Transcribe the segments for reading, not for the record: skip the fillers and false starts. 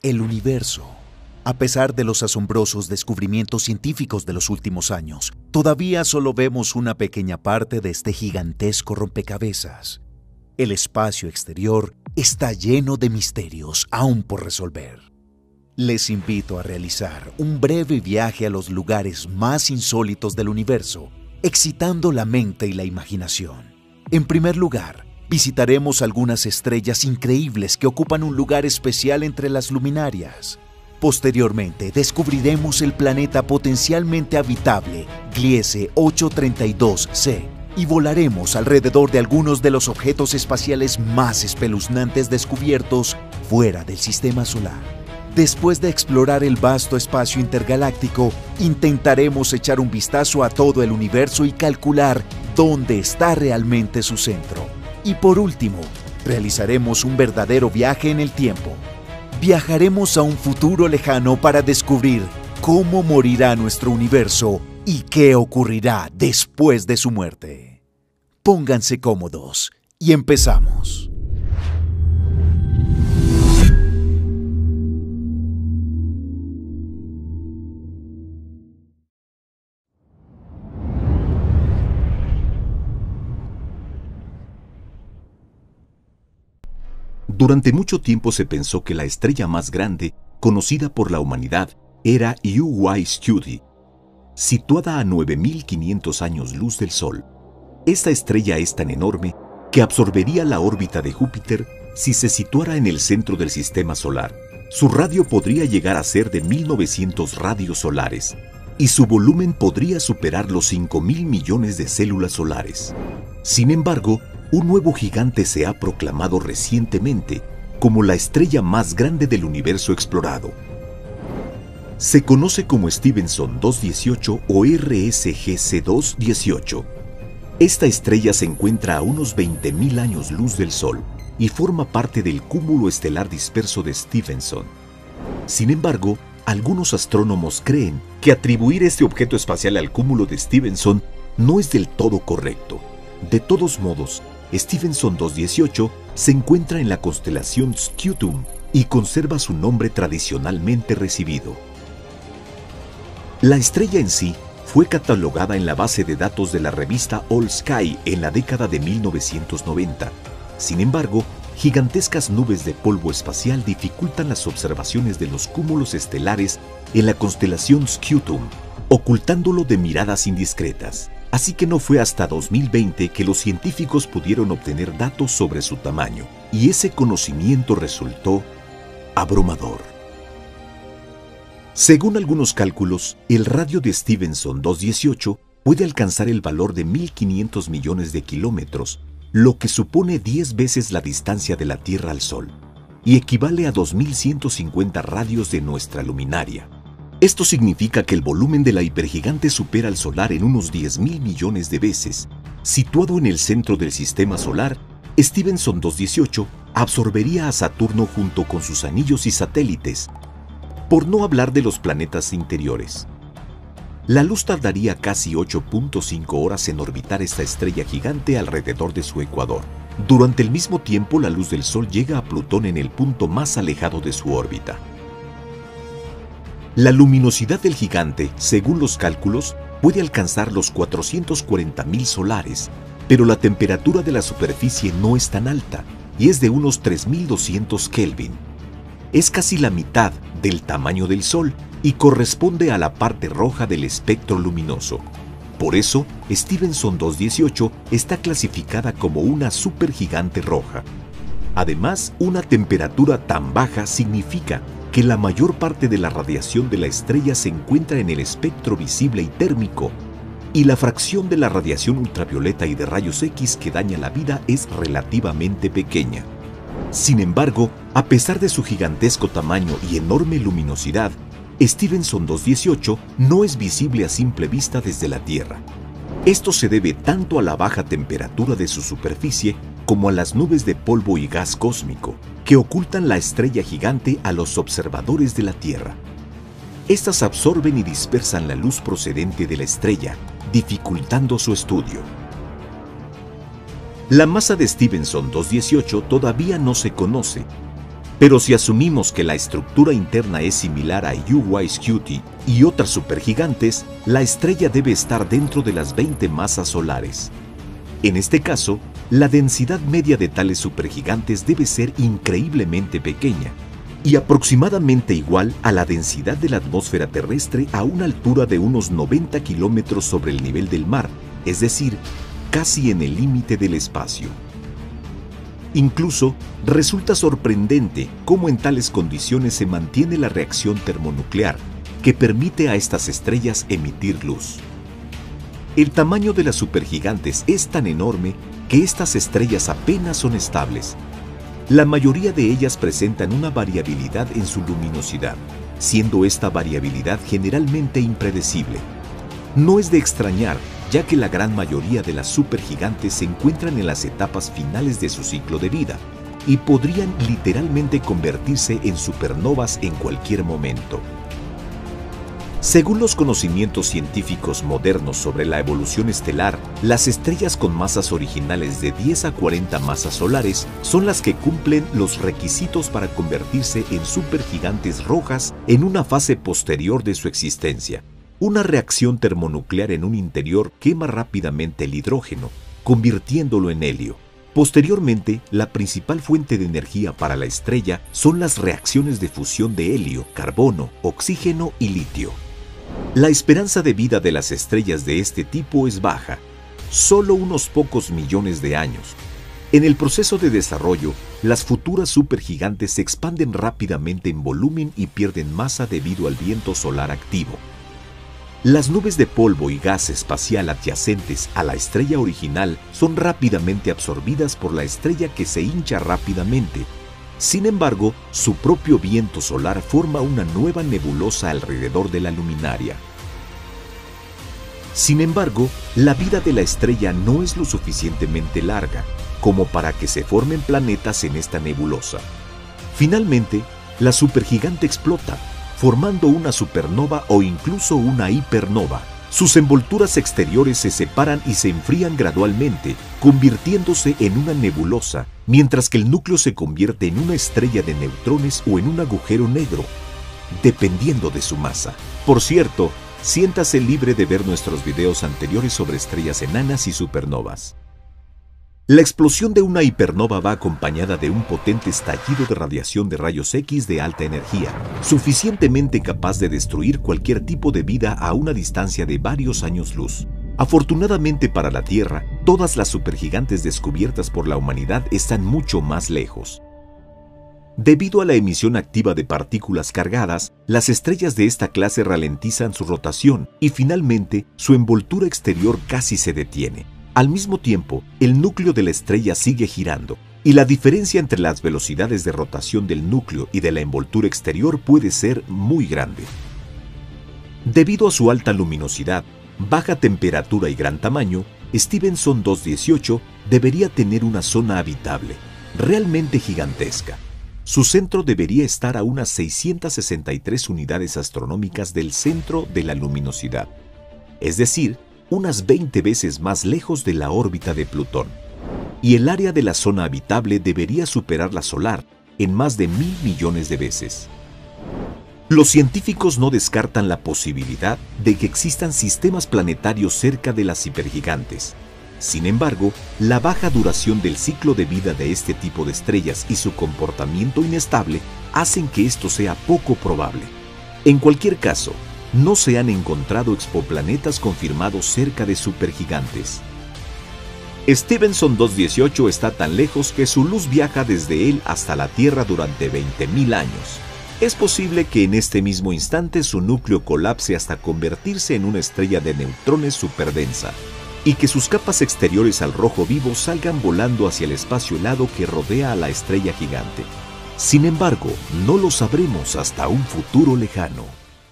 El universo, a pesar de los asombrosos descubrimientos científicos de los últimos años, todavía solo vemos una pequeña parte de este gigantesco rompecabezas. El espacio exterior está lleno de misterios aún por resolver. Les invito a realizar un breve viaje a los lugares más insólitos del universo, excitando la mente y la imaginación. En primer lugar, visitaremos algunas estrellas increíbles que ocupan un lugar especial entre las luminarias. Posteriormente, descubriremos el planeta potencialmente habitable, Gliese 832c, y volaremos alrededor de algunos de los objetos espaciales más espeluznantes descubiertos fuera del Sistema Solar. Después de explorar el vasto espacio intergaláctico, intentaremos echar un vistazo a todo el universo y calcular dónde está realmente su centro. Y por último, realizaremos un verdadero viaje en el tiempo. Viajaremos a un futuro lejano para descubrir cómo morirá nuestro universo y qué ocurrirá después de su muerte. Pónganse cómodos y empezamos. Durante mucho tiempo se pensó que la estrella más grande conocida por la humanidad era UY-Scuti, situada a 9.500 años luz del Sol. Esta estrella es tan enorme que absorbería la órbita de Júpiter si se situara en el centro del Sistema Solar. Su radio podría llegar a ser de 1.900 radios solares y su volumen podría superar los 5.000 millones de células solares. Sin embargo, un nuevo gigante se ha proclamado recientemente como la estrella más grande del universo explorado. Se conoce como Stephenson 218 o RSGC 218. Esta estrella se encuentra a unos 20.000 años luz del Sol y forma parte del cúmulo estelar disperso de Stephenson. Sin embargo, algunos astrónomos creen que atribuir este objeto espacial al cúmulo de Stephenson no es del todo correcto. De todos modos, Stephenson 218 se encuentra en la constelación Scutum y conserva su nombre tradicionalmente recibido. La estrella en sí fue catalogada en la base de datos de la revista All Sky en la década de 1990. Sin embargo, gigantescas nubes de polvo espacial dificultan las observaciones de los cúmulos estelares en la constelación Scutum, ocultándolo de miradas indiscretas. Así que no fue hasta 2020 que los científicos pudieron obtener datos sobre su tamaño, y ese conocimiento resultó abrumador. Según algunos cálculos, el radio de Stephenson 218 puede alcanzar el valor de 1.500 millones de kilómetros, lo que supone 10 veces la distancia de la Tierra al Sol, y equivale a 2.150 radios de nuestra luminaria. Esto significa que el volumen de la hipergigante supera al solar en unos 10.000 millones de veces. Situado en el centro del Sistema Solar, Stephenson 218 absorbería a Saturno junto con sus anillos y satélites, por no hablar de los planetas interiores. La luz tardaría casi 8.5 horas en orbitar esta estrella gigante alrededor de su ecuador. Durante el mismo tiempo, la luz del Sol llega a Plutón en el punto más alejado de su órbita. La luminosidad del gigante, según los cálculos, puede alcanzar los 440.000 solares, pero la temperatura de la superficie no es tan alta y es de unos 3.200 Kelvin. Es casi la mitad del tamaño del Sol y corresponde a la parte roja del espectro luminoso. Por eso, Stephenson 218 está clasificada como una supergigante roja. Además, una temperatura tan baja significa que la mayor parte de la radiación de la estrella se encuentra en el espectro visible y térmico, y la fracción de la radiación ultravioleta y de rayos X que daña la vida es relativamente pequeña. Sin embargo, a pesar de su gigantesco tamaño y enorme luminosidad, Stephenson 218 no es visible a simple vista desde la Tierra. Esto se debe tanto a la baja temperatura de su superficie como a las nubes de polvo y gas cósmico que ocultan la estrella gigante a los observadores de la Tierra. Estas absorben y dispersan la luz procedente de la estrella, dificultando su estudio. La masa de Stephenson 218 todavía no se conoce, Pero si asumimos que la estructura interna es similar a UY-Scuti y otras supergigantes, la estrella debe estar dentro de las 20 masas solares. En este caso, la densidad media de tales supergigantes debe ser increíblemente pequeña y aproximadamente igual a la densidad de la atmósfera terrestre a una altura de unos 90 kilómetros sobre el nivel del mar, es decir, casi en el límite del espacio. Incluso, resulta sorprendente cómo en tales condiciones se mantiene la reacción termonuclear, que permite a estas estrellas emitir luz. El tamaño de las supergigantes es tan enorme que estas estrellas apenas son estables. La mayoría de ellas presentan una variabilidad en su luminosidad, siendo esta variabilidad generalmente impredecible. No es de extrañar, ya que la gran mayoría de las supergigantes se encuentran en las etapas finales de su ciclo de vida y podrían literalmente convertirse en supernovas en cualquier momento. Según los conocimientos científicos modernos sobre la evolución estelar, las estrellas con masas originales de 10 a 40 masas solares son las que cumplen los requisitos para convertirse en supergigantes rojas en una fase posterior de su existencia. Una reacción termonuclear en un interior quema rápidamente el hidrógeno, convirtiéndolo en helio. Posteriormente, la principal fuente de energía para la estrella son las reacciones de fusión de helio, carbono, oxígeno y litio. La esperanza de vida de las estrellas de este tipo es baja, solo unos pocos millones de años. En el proceso de desarrollo, las futuras supergigantes se expanden rápidamente en volumen y pierden masa debido al viento solar activo. Las nubes de polvo y gas espacial adyacentes a la estrella original son rápidamente absorbidas por la estrella que se hincha rápidamente. Sin embargo, su propio viento solar forma una nueva nebulosa alrededor de la luminaria. Sin embargo, la vida de la estrella no es lo suficientemente larga como para que se formen planetas en esta nebulosa. Finalmente, la supergigante explota, formando una supernova o incluso una hipernova. Sus envolturas exteriores se separan y se enfrían gradualmente, convirtiéndose en una nebulosa, mientras que el núcleo se convierte en una estrella de neutrones o en un agujero negro, dependiendo de su masa. Por cierto, siéntase libre de ver nuestros videos anteriores sobre estrellas enanas y supernovas. La explosión de una hipernova va acompañada de un potente estallido de radiación de rayos X de alta energía, suficientemente capaz de destruir cualquier tipo de vida a una distancia de varios años luz. Afortunadamente para la Tierra, todas las supergigantes descubiertas por la humanidad están mucho más lejos. Debido a la emisión activa de partículas cargadas, las estrellas de esta clase ralentizan su rotación y finalmente su envoltura exterior casi se detiene. Al mismo tiempo, el núcleo de la estrella sigue girando, y la diferencia entre las velocidades de rotación del núcleo y de la envoltura exterior puede ser muy grande. Debido a su alta luminosidad, baja temperatura y gran tamaño, Stephenson 218 debería tener una zona habitable, realmente gigantesca. Su centro debería estar a unas 663 unidades astronómicas del centro de la luminosidad, es decir, unas 20 veces más lejos de la órbita de Plutón. Y el área de la zona habitable debería superar la solar en más de 1.000 millones de veces. Los científicos no descartan la posibilidad de que existan sistemas planetarios cerca de las hipergigantes. Sin embargo, la baja duración del ciclo de vida de este tipo de estrellas y su comportamiento inestable hacen que esto sea poco probable. En cualquier caso, no se han encontrado exoplanetas confirmados cerca de supergigantes. Stephenson 218 está tan lejos que su luz viaja desde él hasta la Tierra durante 20.000 años. Es posible que en este mismo instante su núcleo colapse hasta convertirse en una estrella de neutrones superdensa, y que sus capas exteriores al rojo vivo salgan volando hacia el espacio helado que rodea a la estrella gigante. Sin embargo, no lo sabremos hasta un futuro lejano.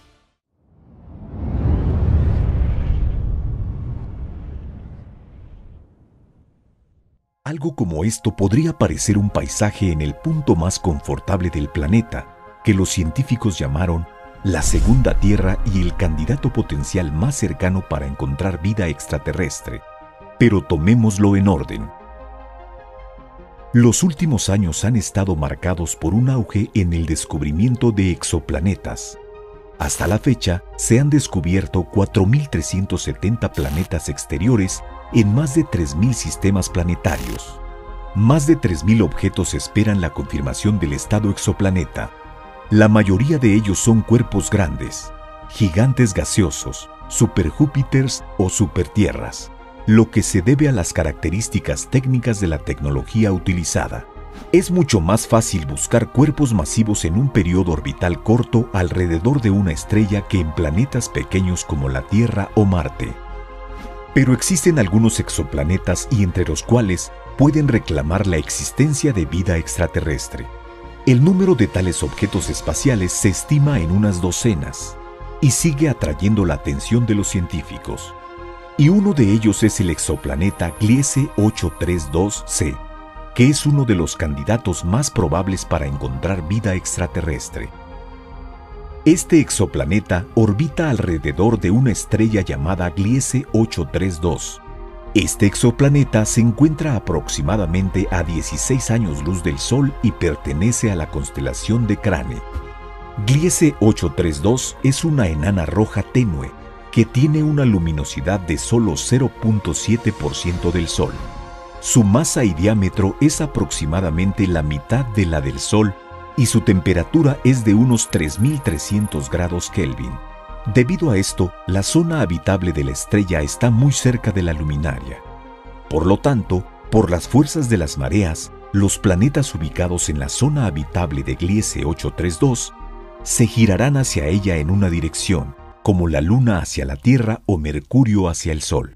Algo como esto podría parecer un paisaje en el punto más confortable del planeta, que los científicos llamaron la segunda Tierra y el candidato potencial más cercano para encontrar vida extraterrestre. Pero tomémoslo en orden. Los últimos años han estado marcados por un auge en el descubrimiento de exoplanetas. Hasta la fecha, se han descubierto 4.370 planetas exteriores en más de 3.000 sistemas planetarios. Más de 3.000 objetos esperan la confirmación del estado exoplaneta. La mayoría de ellos son cuerpos grandes, gigantes gaseosos, superjúpiters o supertierras, lo que se debe a las características técnicas de la tecnología utilizada. Es mucho más fácil buscar cuerpos masivos en un periodo orbital corto alrededor de una estrella que en planetas pequeños como la Tierra o Marte. Pero existen algunos exoplanetas y entre los cuales pueden reclamar la existencia de vida extraterrestre. El número de tales objetos espaciales se estima en unas docenas y sigue atrayendo la atención de los científicos. Y uno de ellos es el exoplaneta Gliese 832c, que es uno de los candidatos más probables para encontrar vida extraterrestre. Este exoplaneta orbita alrededor de una estrella llamada Gliese 832. Este exoplaneta se encuentra aproximadamente a 16 años luz del Sol y pertenece a la constelación de Crane. Gliese 832 es una enana roja tenue que tiene una luminosidad de solo 0.7% del Sol. Su masa y diámetro es aproximadamente la mitad de la del Sol y su temperatura es de unos 3.300 grados Kelvin. Debido a esto, la zona habitable de la estrella está muy cerca de la luminaria. Por lo tanto, por las fuerzas de las mareas, los planetas ubicados en la zona habitable de Gliese 832 se girarán hacia ella en una dirección, como la Luna hacia la Tierra o Mercurio hacia el Sol.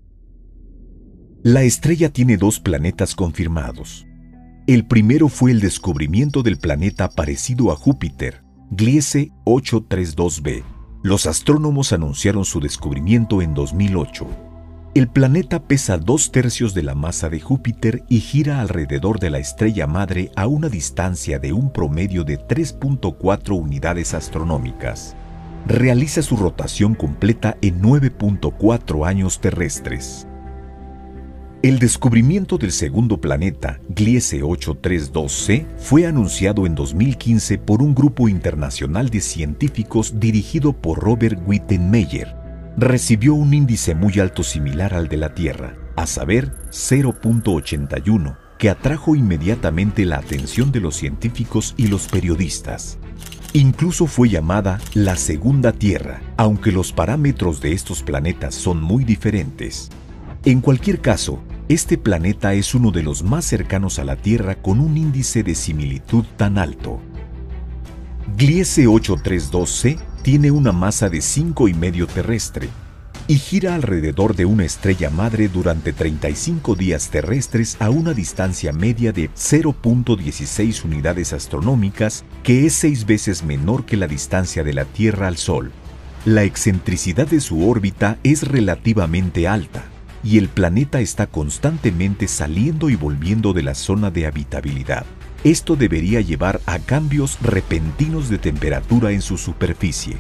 La estrella tiene 2 planetas confirmados. El primero fue el descubrimiento del planeta parecido a Júpiter, Gliese 832b. Los astrónomos anunciaron su descubrimiento en 2008. El planeta pesa 2/3 de la masa de Júpiter y gira alrededor de la estrella madre a una distancia de un promedio de 3.4 unidades astronómicas. Realiza su rotación completa en 9.4 años terrestres. El descubrimiento del segundo planeta, Gliese 832c, fue anunciado en 2015 por un grupo internacional de científicos dirigido por Robert Wittenmeyer. Recibió un índice muy alto similar al de la Tierra, a saber 0.81, que atrajo inmediatamente la atención de los científicos y los periodistas. Incluso fue llamada la segunda Tierra, aunque los parámetros de estos planetas son muy diferentes. En cualquier caso, este planeta es uno de los más cercanos a la Tierra con un índice de similitud tan alto. Gliese 832c tiene una masa de 5,5 terrestre y gira alrededor de una estrella madre durante 35 días terrestres a una distancia media de 0.16 unidades astronómicas, que es 6 veces menor que la distancia de la Tierra al Sol. La excentricidad de su órbita es relativamente alta y el planeta está constantemente saliendo y volviendo de la zona de habitabilidad. Esto debería llevar a cambios repentinos de temperatura en su superficie.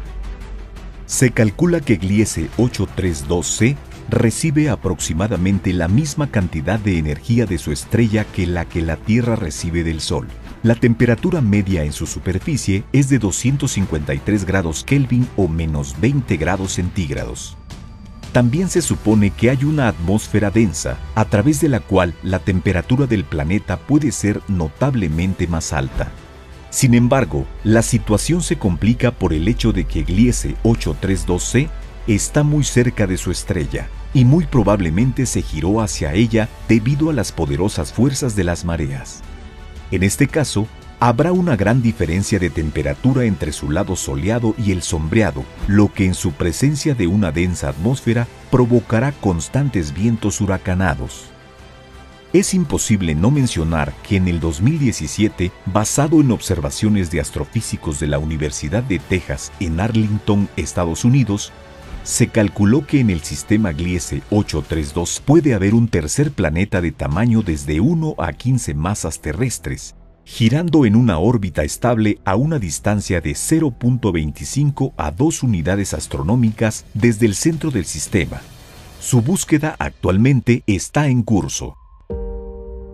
Se calcula que Gliese 832c recibe aproximadamente la misma cantidad de energía de su estrella que la Tierra recibe del Sol. La temperatura media en su superficie es de 253 grados Kelvin o menos 20 grados centígrados. También se supone que hay una atmósfera densa, a través de la cual la temperatura del planeta puede ser notablemente más alta. Sin embargo, la situación se complica por el hecho de que Gliese 832c está muy cerca de su estrella y muy probablemente se giró hacia ella debido a las poderosas fuerzas de las mareas. En este caso, habrá una gran diferencia de temperatura entre su lado soleado y el sombreado, lo que en su presencia de una densa atmósfera provocará constantes vientos huracanados. Es imposible no mencionar que en el 2017, basado en observaciones de astrofísicos de la Universidad de Texas en Arlington, Estados Unidos, se calculó que en el sistema Gliese 832 puede haber un tercer planeta de tamaño desde 1 a 15 masas terrestres, girando en una órbita estable a una distancia de 0.25 a 2 unidades astronómicas desde el centro del sistema. Su búsqueda actualmente está en curso.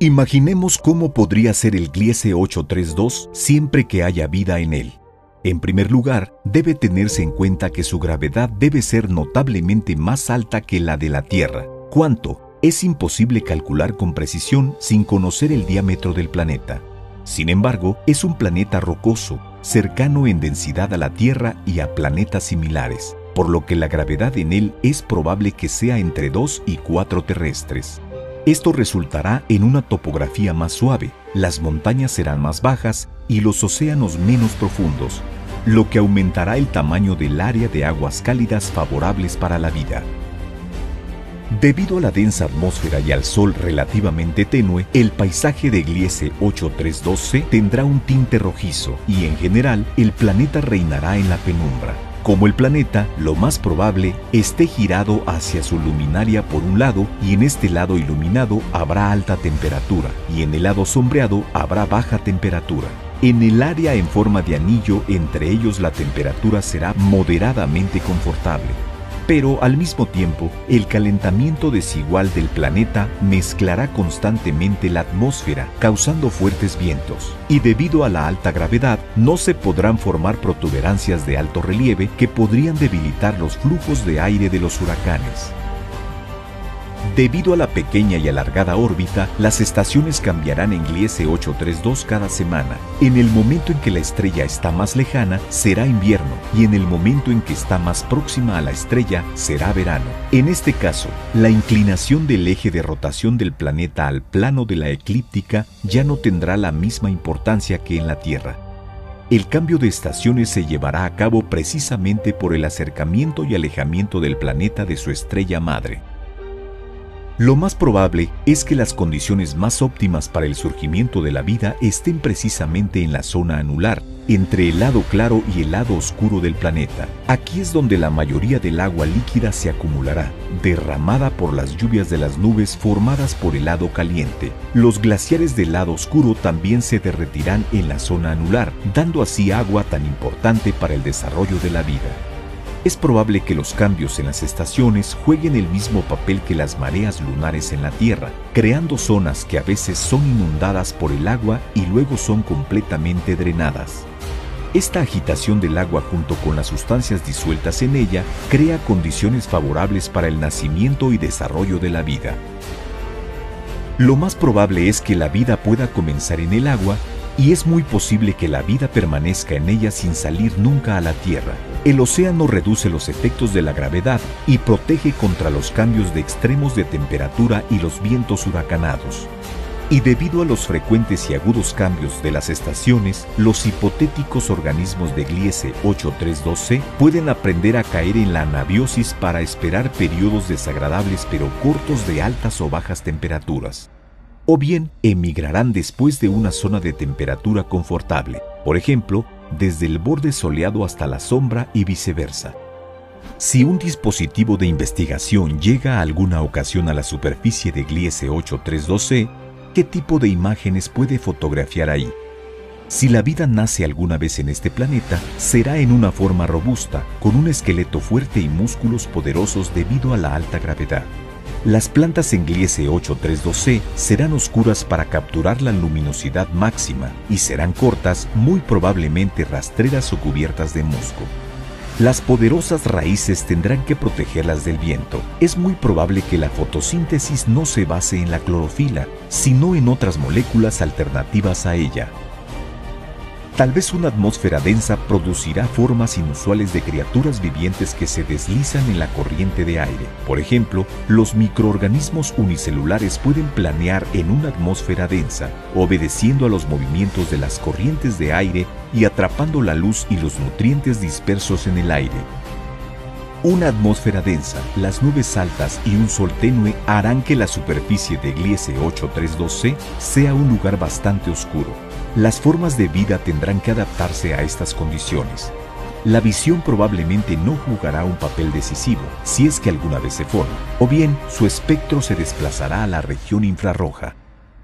Imaginemos cómo podría ser el Gliese 832 siempre que haya vida en él. En primer lugar, debe tenerse en cuenta que su gravedad debe ser notablemente más alta que la de la Tierra. ¿Cuánto? Es imposible calcular con precisión sin conocer el diámetro del planeta. Sin embargo, es un planeta rocoso, cercano en densidad a la Tierra y a planetas similares, por lo que la gravedad en él es probable que sea entre 2 y 4 terrestres. Esto resultará en una topografía más suave, las montañas serán más bajas y los océanos menos profundos, lo que aumentará el tamaño del área de aguas cálidas favorables para la vida. Debido a la densa atmósfera y al Sol relativamente tenue, el paisaje de Gliese 832c tendrá un tinte rojizo y, en general, el planeta reinará en la penumbra. Como el planeta, lo más probable, esté girado hacia su luminaria por un lado y en este lado iluminado habrá alta temperatura y en el lado sombreado habrá baja temperatura. En el área en forma de anillo entre ellos la temperatura será moderadamente confortable. Pero al mismo tiempo, el calentamiento desigual del planeta mezclará constantemente la atmósfera, causando fuertes vientos. Y debido a la alta gravedad, no se podrán formar protuberancias de alto relieve que podrían debilitar los flujos de aire de los huracanes. Debido a la pequeña y alargada órbita, las estaciones cambiarán en Gliese 832 cada semana. En el momento en que la estrella está más lejana, será invierno, y en el momento en que está más próxima a la estrella, será verano. En este caso, la inclinación del eje de rotación del planeta al plano de la eclíptica ya no tendrá la misma importancia que en la Tierra. El cambio de estaciones se llevará a cabo precisamente por el acercamiento y alejamiento del planeta de su estrella madre. Lo más probable es que las condiciones más óptimas para el surgimiento de la vida estén precisamente en la zona anular, entre el lado claro y el lado oscuro del planeta. Aquí es donde la mayoría del agua líquida se acumulará, derramada por las lluvias de las nubes formadas por el lado caliente. Los glaciares del lado oscuro también se derretirán en la zona anular, dando así agua tan importante para el desarrollo de la vida. Es probable que los cambios en las estaciones jueguen el mismo papel que las mareas lunares en la Tierra, creando zonas que a veces son inundadas por el agua y luego son completamente drenadas. Esta agitación del agua junto con las sustancias disueltas en ella crea condiciones favorables para el nacimiento y desarrollo de la vida. Lo más probable es que la vida pueda comenzar en el agua y es muy posible que la vida permanezca en ella sin salir nunca a la Tierra. El océano reduce los efectos de la gravedad y protege contra los cambios de extremos de temperatura y los vientos huracanados. Y debido a los frecuentes y agudos cambios de las estaciones, los hipotéticos organismos de Gliese 832c pueden aprender a caer en la anabiosis para esperar periodos desagradables pero cortos de altas o bajas temperaturas. O bien emigrarán después de una zona de temperatura confortable, por ejemplo, desde el borde soleado hasta la sombra y viceversa. Si un dispositivo de investigación llega alguna ocasión a la superficie de Gliese 832c, ¿qué tipo de imágenes puede fotografiar ahí? Si la vida nace alguna vez en este planeta, será en una forma robusta, con un esqueleto fuerte y músculos poderosos debido a la alta gravedad. Las plantas en Gliese 832c serán oscuras para capturar la luminosidad máxima y serán cortas, muy probablemente rastreras o cubiertas de musgo. Las poderosas raíces tendrán que protegerlas del viento. Es muy probable que la fotosíntesis no se base en la clorofila, sino en otras moléculas alternativas a ella. Tal vez una atmósfera densa producirá formas inusuales de criaturas vivientes que se deslizan en la corriente de aire. Por ejemplo, los microorganismos unicelulares pueden planear en una atmósfera densa, obedeciendo a los movimientos de las corrientes de aire y atrapando la luz y los nutrientes dispersos en el aire. Una atmósfera densa, las nubes altas y un sol tenue harán que la superficie de Gliese 832c sea un lugar bastante oscuro. Las formas de vida tendrán que adaptarse a estas condiciones. La visión probablemente no jugará un papel decisivo, si es que alguna vez se forma, o bien su espectro se desplazará a la región infrarroja.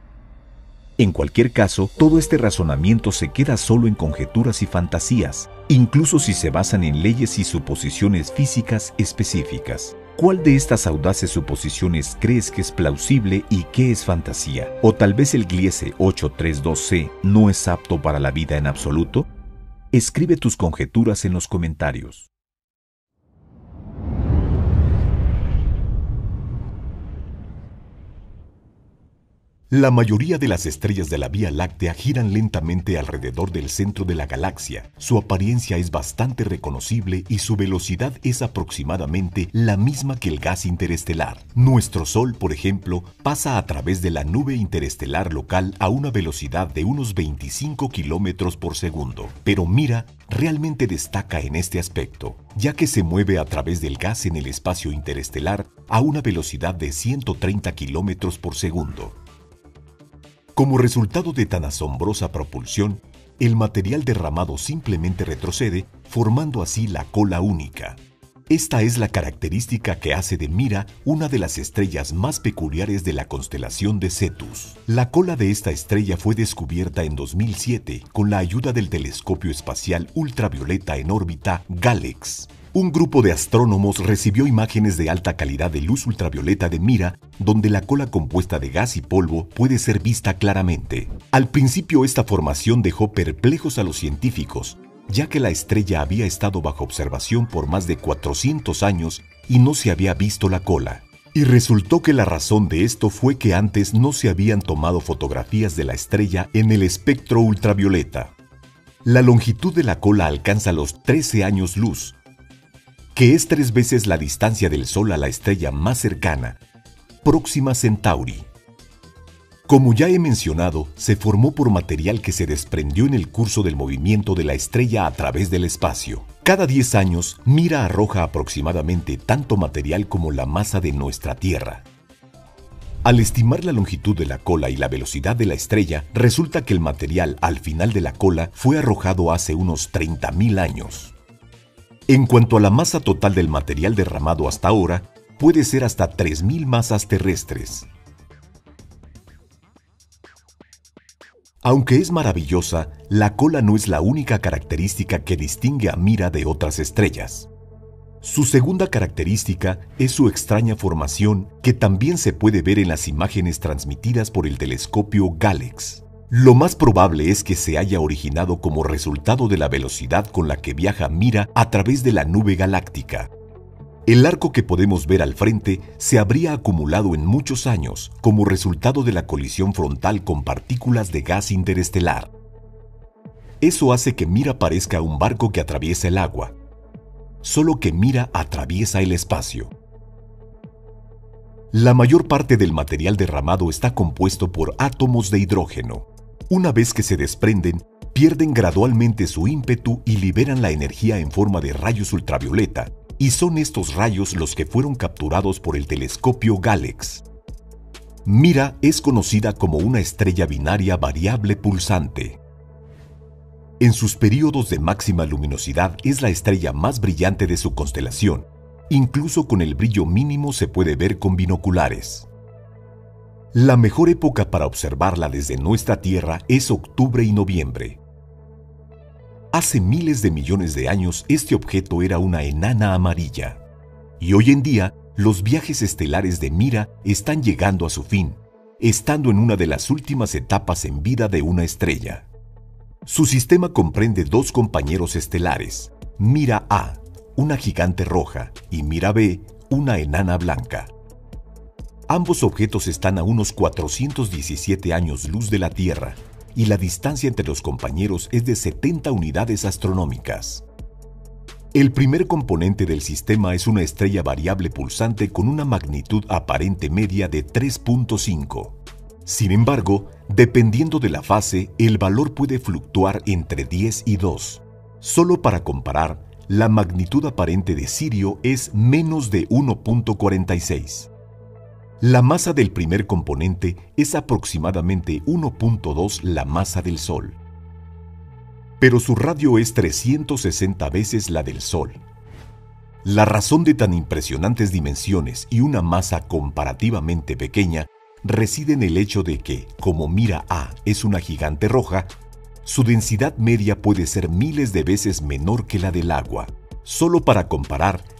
En cualquier caso, todo este razonamiento se queda solo en conjeturas y fantasías, incluso si se basan en leyes y suposiciones físicas específicas. ¿Cuál de estas audaces suposiciones crees que es plausible y qué es fantasía? ¿O tal vez el Gliese 832c no es apto para la vida en absoluto? Escribe tus conjeturas en los comentarios. La mayoría de las estrellas de la Vía Láctea giran lentamente alrededor del centro de la galaxia. Su apariencia es bastante reconocible y su velocidad es aproximadamente la misma que el gas interestelar. Nuestro Sol, por ejemplo, pasa a través de la nube interestelar local a una velocidad de unos 25 kilómetros por segundo. Pero Mira realmente destaca en este aspecto, ya que se mueve a través del gas en el espacio interestelar a una velocidad de 130 kilómetros por segundo. Como resultado de tan asombrosa propulsión, el material derramado simplemente retrocede, formando así la cola única. Esta es la característica que hace de Mira una de las estrellas más peculiares de la constelación de Cetus. La cola de esta estrella fue descubierta en 2007 con la ayuda del telescopio espacial ultravioleta en órbita GALEX. Un grupo de astrónomos recibió imágenes de alta calidad de luz ultravioleta de Mira, donde la cola compuesta de gas y polvo puede ser vista claramente. Al principio, esta formación dejó perplejos a los científicos, ya que la estrella había estado bajo observación por más de 400 años y no se había visto la cola. Y resultó que la razón de esto fue que antes no se habían tomado fotografías de la estrella en el espectro ultravioleta. La longitud de la cola alcanza los 13 años luz, que es 3 veces la distancia del Sol a la estrella más cercana, Próxima Centauri. Como ya he mencionado, se formó por material que se desprendió en el curso del movimiento de la estrella a través del espacio. Cada 10 años, Mira arroja aproximadamente tanto material como la masa de nuestra Tierra. Al estimar la longitud de la cola y la velocidad de la estrella, resulta que el material al final de la cola fue arrojado hace unos 30.000 años. En cuanto a la masa total del material derramado hasta ahora, puede ser hasta 3.000 masas terrestres. Aunque es maravillosa, la cola no es la única característica que distingue a Mira de otras estrellas. Su segunda característica es su extraña formación, que también se puede ver en las imágenes transmitidas por el telescopio GALEX. Lo más probable es que se haya originado como resultado de la velocidad con la que viaja Mira a través de la nube galáctica. El arco que podemos ver al frente se habría acumulado en muchos años como resultado de la colisión frontal con partículas de gas interestelar. Eso hace que Mira parezca un barco que atraviesa el agua, solo que Mira atraviesa el espacio. La mayor parte del material derramado está compuesto por átomos de hidrógeno. Una vez que se desprenden, pierden gradualmente su ímpetu y liberan la energía en forma de rayos ultravioleta, y son estos rayos los que fueron capturados por el telescopio GALEX. Mira es conocida como una estrella binaria variable pulsante. En sus períodos de máxima luminosidad es la estrella más brillante de su constelación. Incluso con el brillo mínimo se puede ver con binoculares. La mejor época para observarla desde nuestra Tierra es octubre y noviembre. Hace miles de millones de años este objeto era una enana amarilla. Y hoy en día los viajes estelares de Mira están llegando a su fin, estando en una de las últimas etapas en vida de una estrella. Su sistema comprende 2 compañeros estelares, Mira A, una gigante roja, y Mira B, una enana blanca. Ambos objetos están a unos 417 años luz de la Tierra, y la distancia entre los compañeros es de 70 unidades astronómicas. El primer componente del sistema es una estrella variable pulsante con una magnitud aparente media de 3.5. Sin embargo, dependiendo de la fase, el valor puede fluctuar entre 10 y 2. Solo para comparar, la magnitud aparente de Sirio es menos de 1.46. La masa del primer componente es aproximadamente 1.2 la masa del Sol. Pero su radio es 360 veces la del Sol. La razón de tan impresionantes dimensiones y una masa comparativamente pequeña reside en el hecho de que, como Mira A es una gigante roja, su densidad media puede ser miles de veces menor que la del agua. Solo para comparar,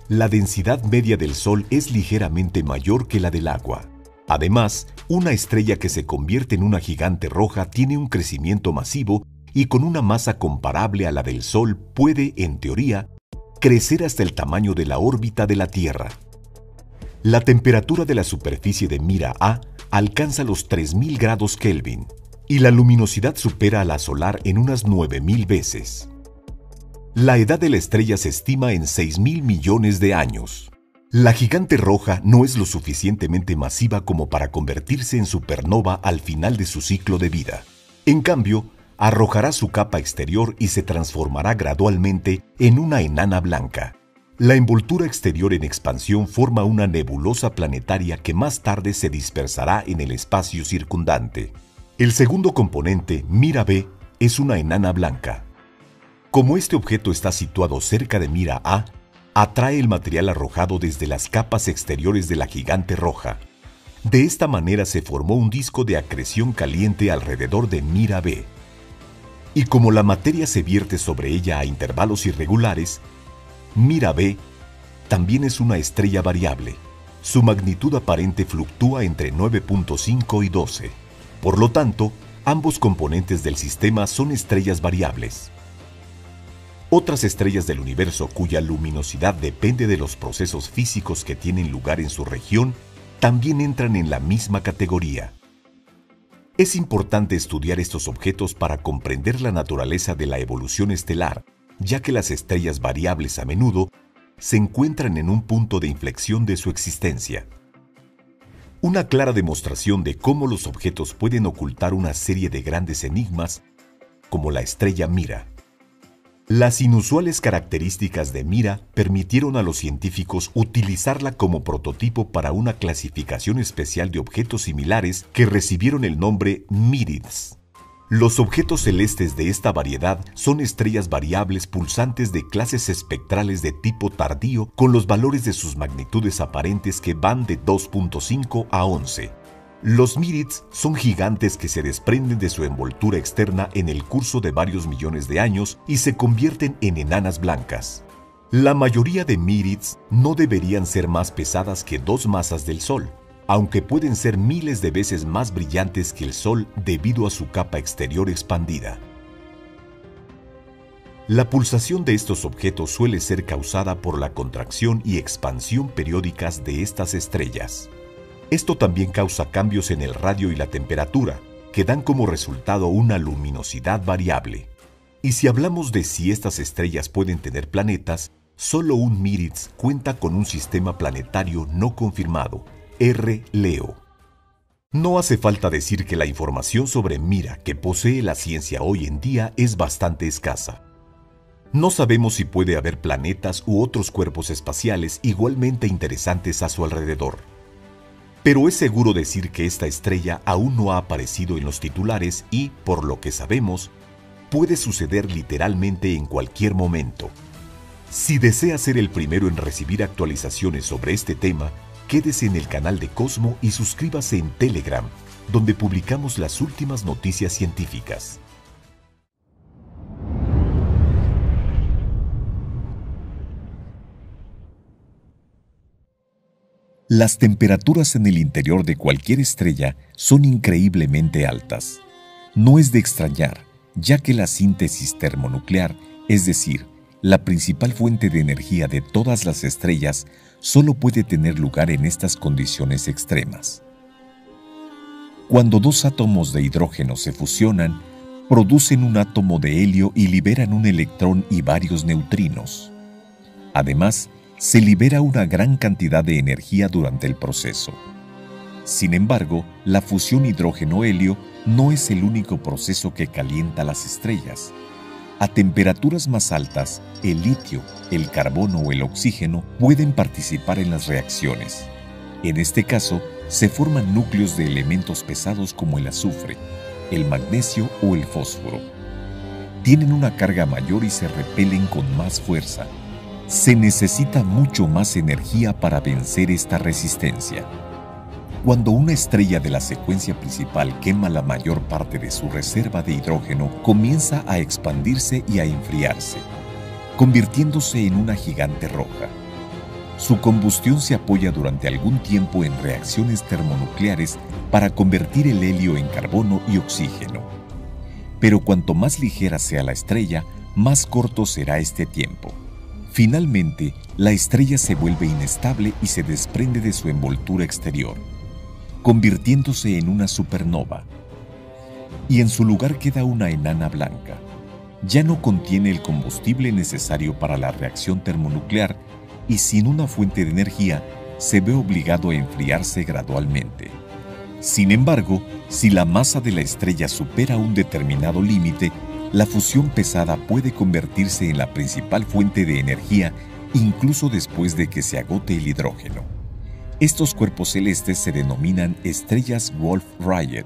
La densidad media del Sol es ligeramente mayor que la del agua. Además, una estrella que se convierte en una gigante roja tiene un crecimiento masivo y con una masa comparable a la del Sol puede, en teoría, crecer hasta el tamaño de la órbita de la Tierra. La temperatura de la superficie de Mira A alcanza los 3000 grados Kelvin y la luminosidad supera a la solar en unas 9000 veces. La edad de la estrella se estima en 6.000 millones de años. La gigante roja no es lo suficientemente masiva como para convertirse en supernova al final de su ciclo de vida. En cambio, arrojará su capa exterior y se transformará gradualmente en una enana blanca. La envoltura exterior en expansión forma una nebulosa planetaria que más tarde se dispersará en el espacio circundante. El segundo componente, Mira B, es una enana blanca. Como este objeto está situado cerca de Mira A, atrae el material arrojado desde las capas exteriores de la gigante roja. De esta manera se formó un disco de acreción caliente alrededor de Mira B. Y como la materia se vierte sobre ella a intervalos irregulares, Mira B también es una estrella variable. Su magnitud aparente fluctúa entre 9.5 y 12. Por lo tanto, ambos componentes del sistema son estrellas variables. Otras estrellas del universo cuya luminosidad depende de los procesos físicos que tienen lugar en su región también entran en la misma categoría. Es importante estudiar estos objetos para comprender la naturaleza de la evolución estelar, ya que las estrellas variables a menudo se encuentran en un punto de inflexión de su existencia. Una clara demostración de cómo los objetos pueden ocultar una serie de grandes enigmas, como la estrella Mira. Las inusuales características de Mira permitieron a los científicos utilizarla como prototipo para una clasificación especial de objetos similares que recibieron el nombre Mírids. Los objetos celestes de esta variedad son estrellas variables pulsantes de clases espectrales de tipo tardío con los valores de sus magnitudes aparentes que van de 2.5 a 11. Los Mírids son gigantes que se desprenden de su envoltura externa en el curso de varios millones de años y se convierten en enanas blancas. La mayoría de Mírids no deberían ser más pesadas que 2 masas del Sol, aunque pueden ser miles de veces más brillantes que el Sol debido a su capa exterior expandida. La pulsación de estos objetos suele ser causada por la contracción y expansión periódicas de estas estrellas. Esto también causa cambios en el radio y la temperatura, que dan como resultado una luminosidad variable. Y si hablamos de si estas estrellas pueden tener planetas, solo un Mírids cuenta con un sistema planetario no confirmado, R Leo. No hace falta decir que la información sobre Mira que posee la ciencia hoy en día es bastante escasa. No sabemos si puede haber planetas u otros cuerpos espaciales igualmente interesantes a su alrededor. Pero es seguro decir que esta estrella aún no ha aparecido en los titulares y, por lo que sabemos, puede suceder literalmente en cualquier momento. Si desea ser el primero en recibir actualizaciones sobre este tema, quédese en el canal de Cosmo y suscríbase en Telegram, donde publicamos las últimas noticias científicas. Las temperaturas en el interior de cualquier estrella son increíblemente altas. No es de extrañar, ya que la síntesis termonuclear, es decir, la principal fuente de energía de todas las estrellas, solo puede tener lugar en estas condiciones extremas. Cuando 2 átomos de hidrógeno se fusionan, producen un átomo de helio y liberan un electrón y varios neutrinos. Además, se libera una gran cantidad de energía durante el proceso. Sin embargo, la fusión hidrógeno-helio no es el único proceso que calienta las estrellas. A temperaturas más altas, el litio, el carbono o el oxígeno pueden participar en las reacciones. En este caso, se forman núcleos de elementos pesados como el azufre, el magnesio o el fósforo. Tienen una carga mayor y se repelen con más fuerza. Se necesita mucho más energía para vencer esta resistencia. Cuando una estrella de la secuencia principal quema la mayor parte de su reserva de hidrógeno, comienza a expandirse y a enfriarse, convirtiéndose en una gigante roja. Su combustión se apoya durante algún tiempo en reacciones termonucleares para convertir el helio en carbono y oxígeno. Pero cuanto más ligera sea la estrella, más corto será este tiempo. Finalmente, la estrella se vuelve inestable y se desprende de su envoltura exterior, convirtiéndose en una supernova. Y en su lugar queda una enana blanca. Ya no contiene el combustible necesario para la reacción termonuclear y sin una fuente de energía se ve obligado a enfriarse gradualmente. Sin embargo, si la masa de la estrella supera un determinado límite, la fusión pesada puede convertirse en la principal fuente de energía incluso después de que se agote el hidrógeno. Estos cuerpos celestes se denominan estrellas Wolf-Rayet.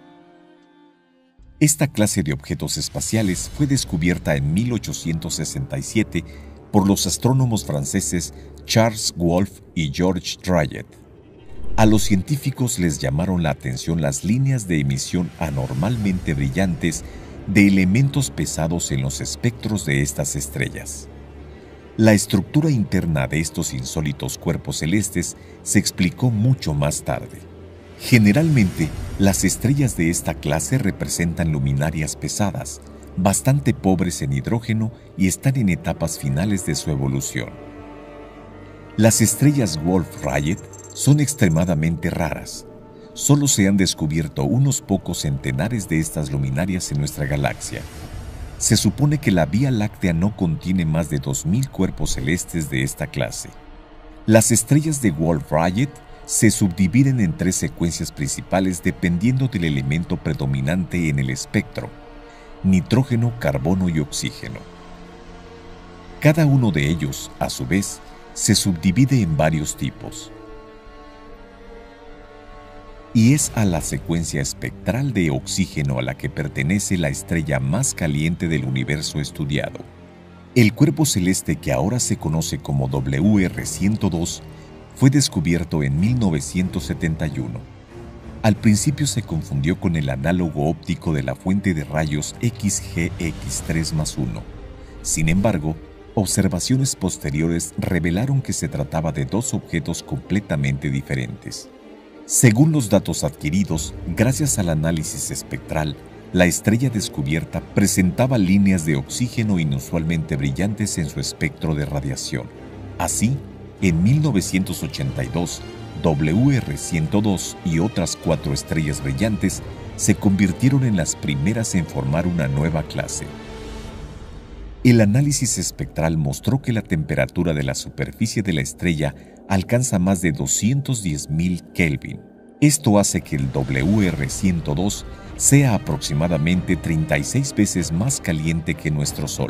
Esta clase de objetos espaciales fue descubierta en 1867 por los astrónomos franceses Charles Wolf y Georges Rayet. A los científicos les llamaron la atención las líneas de emisión anormalmente brillantes de elementos pesados en los espectros de estas estrellas. La estructura interna de estos insólitos cuerpos celestes se explicó mucho más tarde. Generalmente, las estrellas de esta clase representan luminarias pesadas, bastante pobres en hidrógeno y están en etapas finales de su evolución. Las estrellas Wolf-Rayet son extremadamente raras. Solo se han descubierto unos pocos centenares de estas luminarias en nuestra galaxia. Se supone que la Vía Láctea no contiene más de 2000 cuerpos celestes de esta clase. Las estrellas de Wolf-Rayet se subdividen en 3 secuencias principales dependiendo del elemento predominante en el espectro: nitrógeno, carbono y oxígeno. Cada uno de ellos, a su vez, se subdivide en varios tipos. Y es a la secuencia espectral de oxígeno a la que pertenece la estrella más caliente del universo estudiado. El cuerpo celeste que ahora se conoce como WR102 fue descubierto en 1971. Al principio se confundió con el análogo óptico de la fuente de rayos XGX3+1. Sin embargo, observaciones posteriores revelaron que se trataba de 2 objetos completamente diferentes. Según los datos adquiridos, gracias al análisis espectral, la estrella descubierta presentaba líneas de oxígeno inusualmente brillantes en su espectro de radiación. Así, en 1982, WR102 y otras 4 estrellas brillantes se convirtieron en las primeras en formar una nueva clase. El análisis espectral mostró que la temperatura de la superficie de la estrella alcanza más de 210.000 Kelvin. Esto hace que el WR102 sea aproximadamente 36 veces más caliente que nuestro Sol.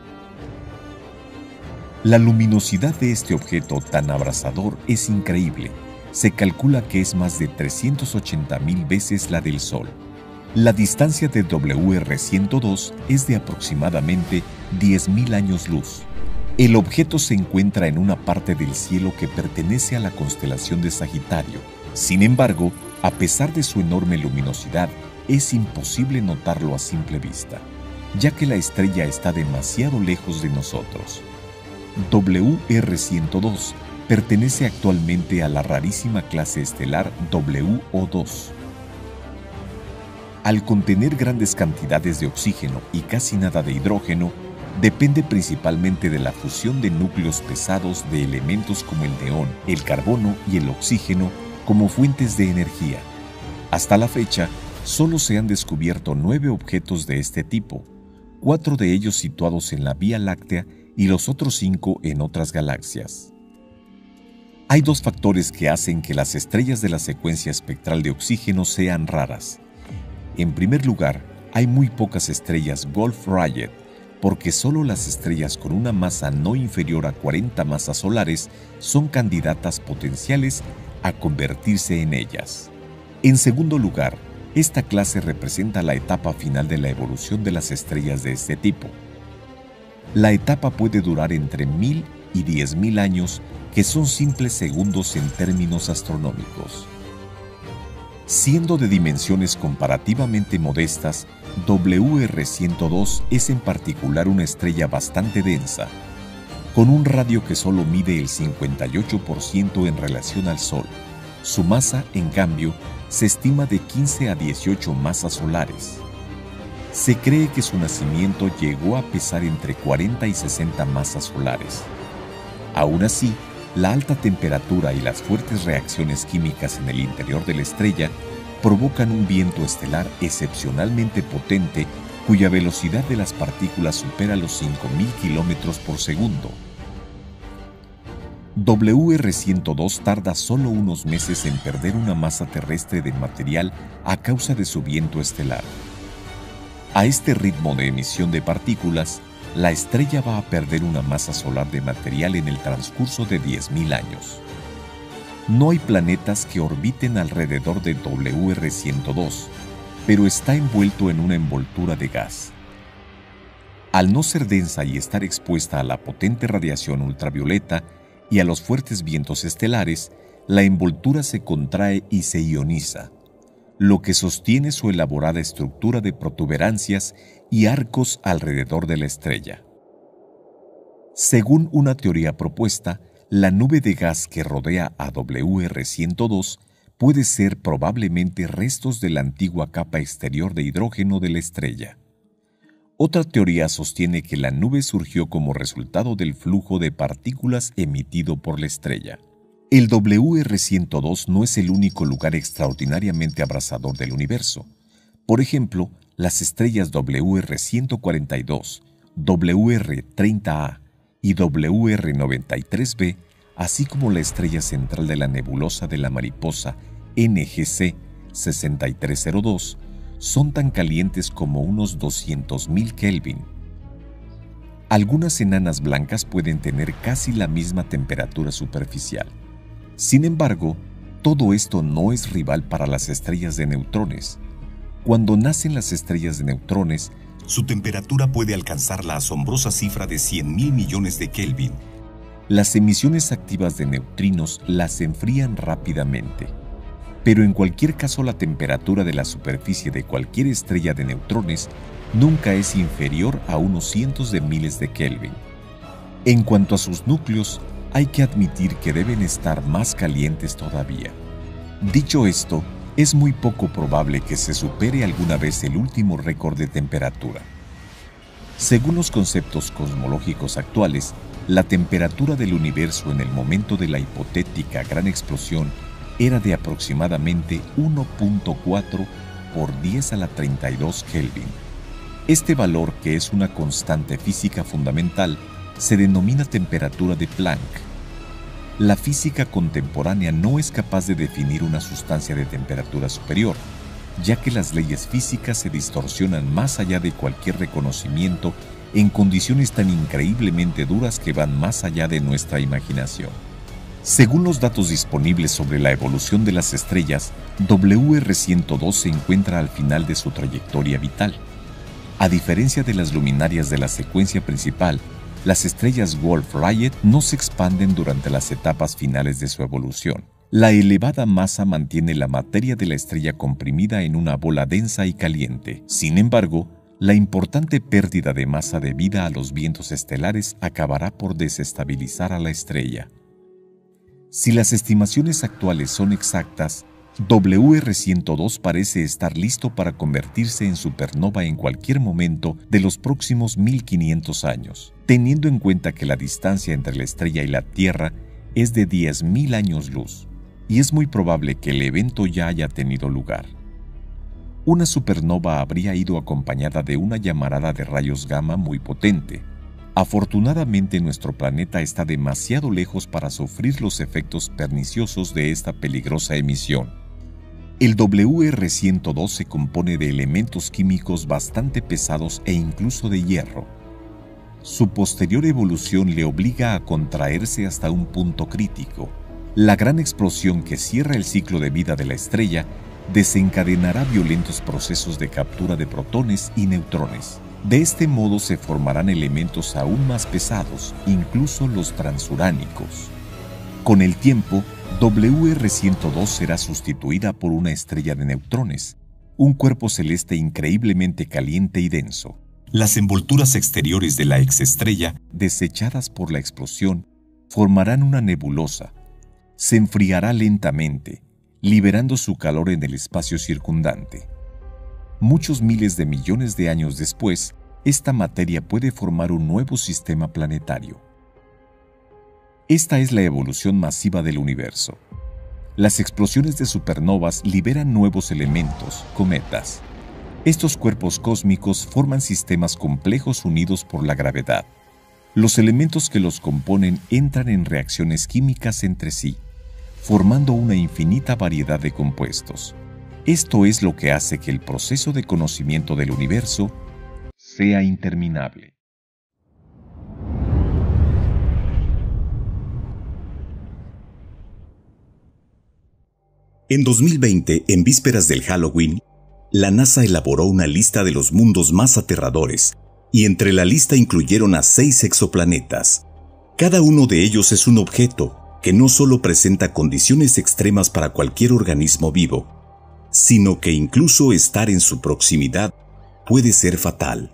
La luminosidad de este objeto tan abrasador es increíble. Se calcula que es más de 380.000 veces la del Sol. La distancia de WR102 es de aproximadamente 10.000 años luz. El objeto se encuentra en una parte del cielo que pertenece a la constelación de Sagitario. Sin embargo, a pesar de su enorme luminosidad, es imposible notarlo a simple vista, ya que la estrella está demasiado lejos de nosotros. WR102 pertenece actualmente a la rarísima clase estelar WO2. Al contener grandes cantidades de oxígeno y casi nada de hidrógeno, depende principalmente de la fusión de núcleos pesados de elementos como el neón, el carbono y el oxígeno como fuentes de energía. Hasta la fecha, solo se han descubierto 9 objetos de este tipo, 4 de ellos situados en la Vía Láctea y los otros 5 en otras galaxias. Hay 2 factores que hacen que las estrellas de la secuencia espectral de oxígeno sean raras. En primer lugar, hay muy pocas estrellas Wolf-Rayet, porque solo las estrellas con una masa no inferior a 40 masas solares son candidatas potenciales a convertirse en ellas. En segundo lugar, esta clase representa la etapa final de la evolución de las estrellas de este tipo. La etapa puede durar entre 1000 y 10.000 años, que son simples segundos en términos astronómicos. Siendo de dimensiones comparativamente modestas, WR102 es en particular una estrella bastante densa. con un radio que solo mide el 58% en relación al Sol. Su masa, en cambio, se estima de 15 a 18 masas solares. Se cree que su nacimiento llegó a pesar entre 40 y 60 masas solares. Aún así, la alta temperatura y las fuertes reacciones químicas en el interior de la estrella provocan un viento estelar excepcionalmente potente cuya velocidad de las partículas supera los 5.000 kilómetros por segundo. WR-102 tarda solo unos meses en perder una masa terrestre de material a causa de su viento estelar. A este ritmo de emisión de partículas, la estrella va a perder una masa solar de material en el transcurso de 10.000 años. No hay planetas que orbiten alrededor de WR-102, pero está envuelto en una envoltura de gas. Al no ser densa y estar expuesta a la potente radiación ultravioleta y a los fuertes vientos estelares, la envoltura se contrae y se ioniza, lo que sostiene su elaborada estructura de protuberancias y arcos alrededor de la estrella. Según una teoría propuesta, la nube de gas que rodea a WR-102 puede ser probablemente restos de la antigua capa exterior de hidrógeno de la estrella. Otra teoría sostiene que la nube surgió como resultado del flujo de partículas emitido por la estrella. El WR-102 no es el único lugar extraordinariamente abrasador del universo. Por ejemplo, las estrellas WR-142, WR-30A y WR-93b, así como la estrella central de la nebulosa de la mariposa NGC 6302, son tan calientes como unos 200.000 Kelvin. Algunas enanas blancas pueden tener casi la misma temperatura superficial. Sin embargo, todo esto no es rival para las estrellas de neutrones. Cuando nacen las estrellas de neutrones, su temperatura puede alcanzar la asombrosa cifra de 100.000 millones de Kelvin. Las emisiones activas de neutrinos las enfrían rápidamente. Pero en cualquier caso, la temperatura de la superficie de cualquier estrella de neutrones nunca es inferior a unos cientos de miles de Kelvin. En cuanto a sus núcleos, hay que admitir que deben estar más calientes todavía. Dicho esto, es muy poco probable que se supere alguna vez el último récord de temperatura. Según los conceptos cosmológicos actuales, la temperatura del universo en el momento de la hipotética gran explosión era de aproximadamente 1.4 por 10 a la 32 Kelvin. Este valor, que es una constante física fundamental, se denomina temperatura de Planck. La física contemporánea no es capaz de definir una sustancia de temperatura superior, ya que las leyes físicas se distorsionan más allá de cualquier reconocimiento en condiciones tan increíblemente duras que van más allá de nuestra imaginación. Según los datos disponibles sobre la evolución de las estrellas, WR-102 se encuentra al final de su trayectoria vital. A diferencia de las luminarias de la secuencia principal, las estrellas Wolf-Rayet no se expanden durante las etapas finales de su evolución. La elevada masa mantiene la materia de la estrella comprimida en una bola densa y caliente. Sin embargo, la importante pérdida de masa debida a los vientos estelares acabará por desestabilizar a la estrella. Si las estimaciones actuales son exactas, WR-102 parece estar listo para convertirse en supernova en cualquier momento de los próximos 1500 años, teniendo en cuenta que la distancia entre la estrella y la Tierra es de 10.000 años luz, y es muy probable que el evento ya haya tenido lugar. Una supernova habría ido acompañada de una llamarada de rayos gamma muy potente. Afortunadamente, nuestro planeta está demasiado lejos para sufrir los efectos perniciosos de esta peligrosa emisión. El WR-102 se compone de elementos químicos bastante pesados e incluso de hierro. Su posterior evolución le obliga a contraerse hasta un punto crítico. La gran explosión que cierra el ciclo de vida de la estrella desencadenará violentos procesos de captura de protones y neutrones. De este modo se formarán elementos aún más pesados, incluso los transuránicos. Con el tiempo, WR-102 será sustituida por una estrella de neutrones, un cuerpo celeste increíblemente caliente y denso. Las envolturas exteriores de la exestrella, desechadas por la explosión, formarán una nebulosa. Se enfriará lentamente, liberando su calor en el espacio circundante. Muchos miles de millones de años después, esta materia puede formar un nuevo sistema planetario. Esta es la evolución masiva del universo. Las explosiones de supernovas liberan nuevos elementos, cometas. Estos cuerpos cósmicos forman sistemas complejos unidos por la gravedad. Los elementos que los componen entran en reacciones químicas entre sí, formando una infinita variedad de compuestos. Esto es lo que hace que el proceso de conocimiento del universo sea interminable. En 2020, en vísperas del Halloween, la NASA elaboró una lista de los mundos más aterradores, y entre la lista incluyeron a 6 exoplanetas. Cada uno de ellos es un objeto que no solo presenta condiciones extremas para cualquier organismo vivo, sino que incluso estar en su proximidad puede ser fatal.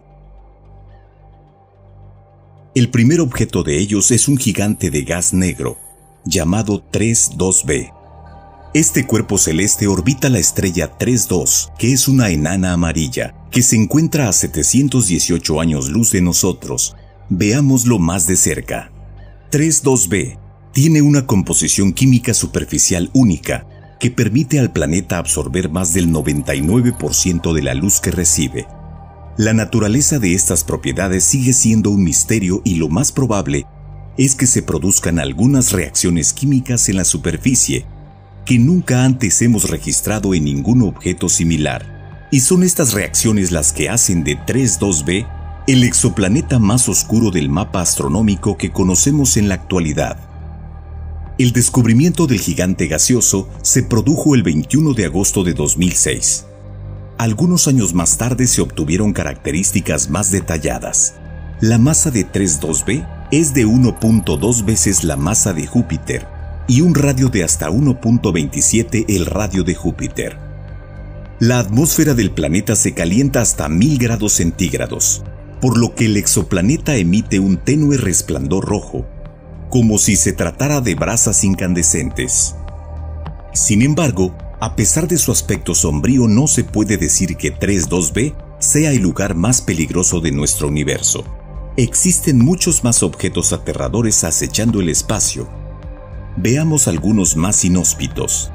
El primer objeto de ellos es un gigante de gas negro, llamado 3-2b. Este cuerpo celeste orbita la estrella 3-2, que es una enana amarilla, que se encuentra a 718 años luz de nosotros. Veámoslo más de cerca. 3-2b tiene una composición química superficial única, que permite al planeta absorber más del 99% de la luz que recibe. La naturaleza de estas propiedades sigue siendo un misterio y lo más probable es que se produzcan algunas reacciones químicas en la superficie que nunca antes hemos registrado en ningún objeto similar. Y son estas reacciones las que hacen de 3-2b el exoplaneta más oscuro del mapa astronómico que conocemos en la actualidad. El descubrimiento del gigante gaseoso se produjo el 21 de agosto de 2006. Algunos años más tarde se obtuvieron características más detalladas. La masa de 3-2b es de 1.2 veces la masa de Júpiter y un radio de hasta 1.27 el radio de Júpiter. La atmósfera del planeta se calienta hasta 1000 grados centígrados, por lo que el exoplaneta emite un tenue resplandor rojo, como si se tratara de brasas incandescentes. Sin embargo, a pesar de su aspecto sombrío, no se puede decir que 3-2b sea el lugar más peligroso de nuestro universo. Existen muchos más objetos aterradores acechando el espacio. Veamos algunos más inhóspitos.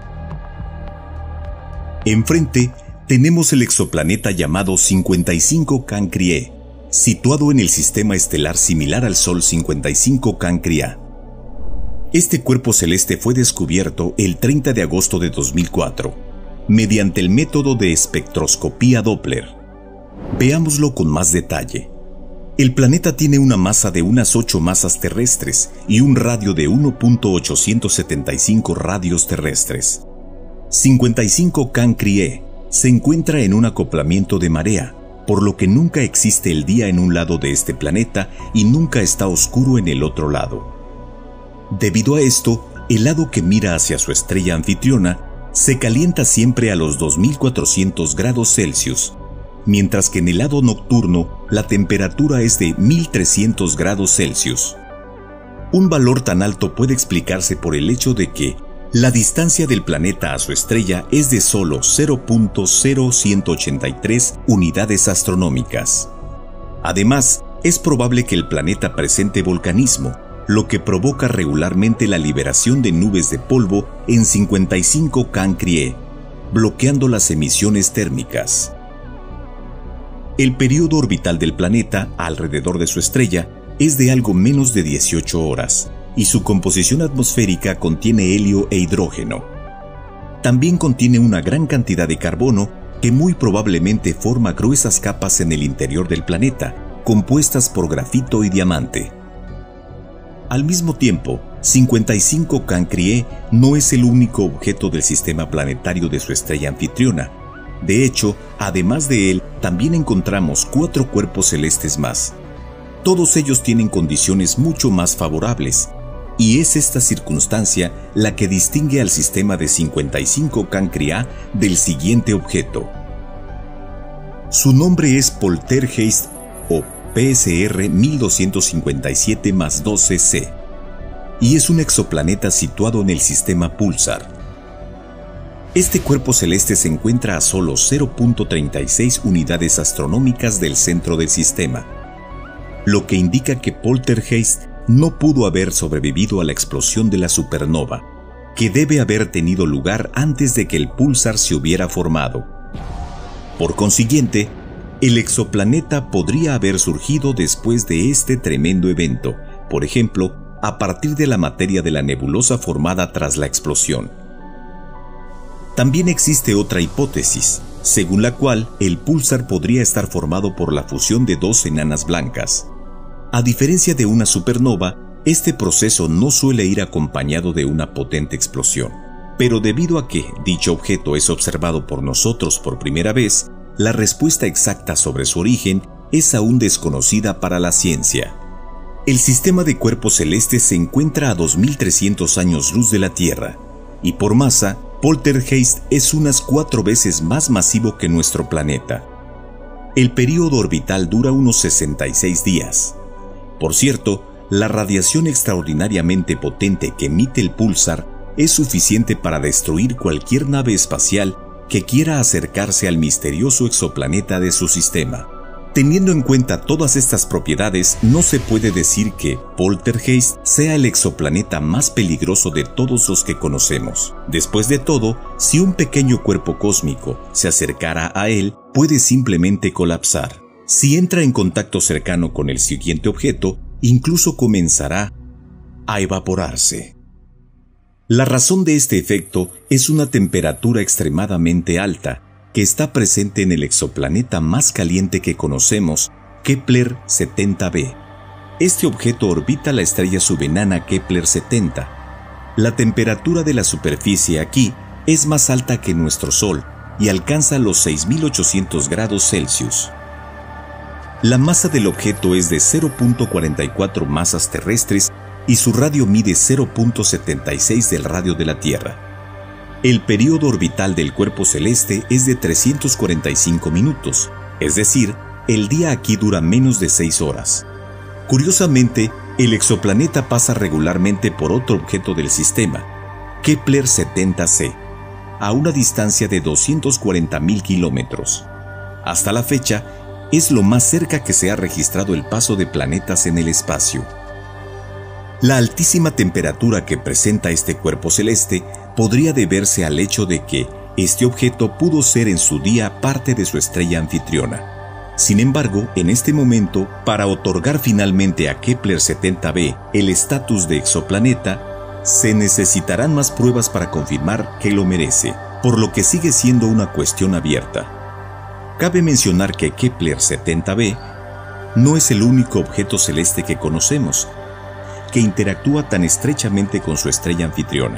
Enfrente tenemos el exoplaneta llamado 55 Cancrie, situado en el sistema estelar similar al Sol 55 Cancria. Este cuerpo celeste fue descubierto el 30 de agosto de 2004, mediante el método de espectroscopía Doppler. Veámoslo con más detalle. El planeta tiene una masa de unas 8 masas terrestres y un radio de 1.875 radios terrestres. 55 Cancrie se encuentra en un acoplamiento de marea, por lo que nunca existe el día en un lado de este planeta y nunca está oscuro en el otro lado. Debido a esto, el lado que mira hacia su estrella anfitriona se calienta siempre a los 2400 grados Celsius, mientras que en el lado nocturno la temperatura es de 1300 grados Celsius. Un valor tan alto puede explicarse por el hecho de que la distancia del planeta a su estrella es de solo 0.0183 unidades astronómicas. Además, es probable que el planeta presente volcanismo, lo que provoca regularmente la liberación de nubes de polvo en 55 Cancrie, bloqueando las emisiones térmicas. El período orbital del planeta alrededor de su estrella es de algo menos de 18 horas, y su composición atmosférica contiene helio e hidrógeno. También contiene una gran cantidad de carbono que muy probablemente forma gruesas capas en el interior del planeta, compuestas por grafito y diamante. Al mismo tiempo, 55 Cancrie no es el único objeto del sistema planetario de su estrella anfitriona. De hecho, además de él, también encontramos 4 cuerpos celestes más. Todos ellos tienen condiciones mucho más favorables, y es esta circunstancia la que distingue al sistema de 55 Cancria del siguiente objeto. Su nombre es Poltergeist PSR 1257-12c y es un exoplaneta situado en el sistema Pulsar. Este cuerpo celeste se encuentra a solo 0.36 unidades astronómicas del centro del sistema, lo que indica que Poltergeist no pudo haber sobrevivido a la explosión de la supernova, que debe haber tenido lugar antes de que el pulsar se hubiera formado. Por consiguiente, el exoplaneta podría haber surgido después de este tremendo evento, por ejemplo, a partir de la materia de la nebulosa formada tras la explosión. También existe otra hipótesis, según la cual el pulsar podría estar formado por la fusión de dos enanas blancas. A diferencia de una supernova, este proceso no suele ir acompañado de una potente explosión. Pero debido a que dicho objeto es observado por nosotros por primera vez, la respuesta exacta sobre su origen es aún desconocida para la ciencia. El sistema de cuerpos celestes se encuentra a 2300 años luz de la Tierra, y por masa, Poltergeist es unas 4 veces más masivo que nuestro planeta. El período orbital dura unos 66 días. Por cierto, la radiación extraordinariamente potente que emite el pulsar es suficiente para destruir cualquier nave espacial que quiera acercarse al misterioso exoplaneta de su sistema. Teniendo en cuenta todas estas propiedades, no se puede decir que Poltergeist sea el exoplaneta más peligroso de todos los que conocemos. Después de todo, si un pequeño cuerpo cósmico se acercara a él, puede simplemente colapsar. Si entra en contacto cercano con el siguiente objeto, incluso comenzará a evaporarse. La razón de este efecto es una temperatura extremadamente alta que está presente en el exoplaneta más caliente que conocemos, Kepler 70b. Este objeto orbita la estrella subenana Kepler 70. La temperatura de la superficie aquí es más alta que nuestro Sol y alcanza los 6800 grados Celsius. La masa del objeto es de 0.44 masas terrestres y su radio mide 0.76 del radio de la Tierra. El período orbital del cuerpo celeste es de 345 minutos, es decir, el día aquí dura menos de 6 horas. Curiosamente, el exoplaneta pasa regularmente por otro objeto del sistema, Kepler 70c, a una distancia de 240.000 kilómetros. Hasta la fecha, es lo más cerca que se ha registrado el paso de planetas en el espacio. La altísima temperatura que presenta este cuerpo celeste podría deberse al hecho de que este objeto pudo ser en su día parte de su estrella anfitriona. Sin embargo, en este momento, para otorgar finalmente a Kepler 70b el estatus de exoplaneta, se necesitarán más pruebas para confirmar que lo merece, por lo que sigue siendo una cuestión abierta. Cabe mencionar que Kepler 70b no es el único objeto celeste que conocemos, que interactúa tan estrechamente con su estrella anfitriona.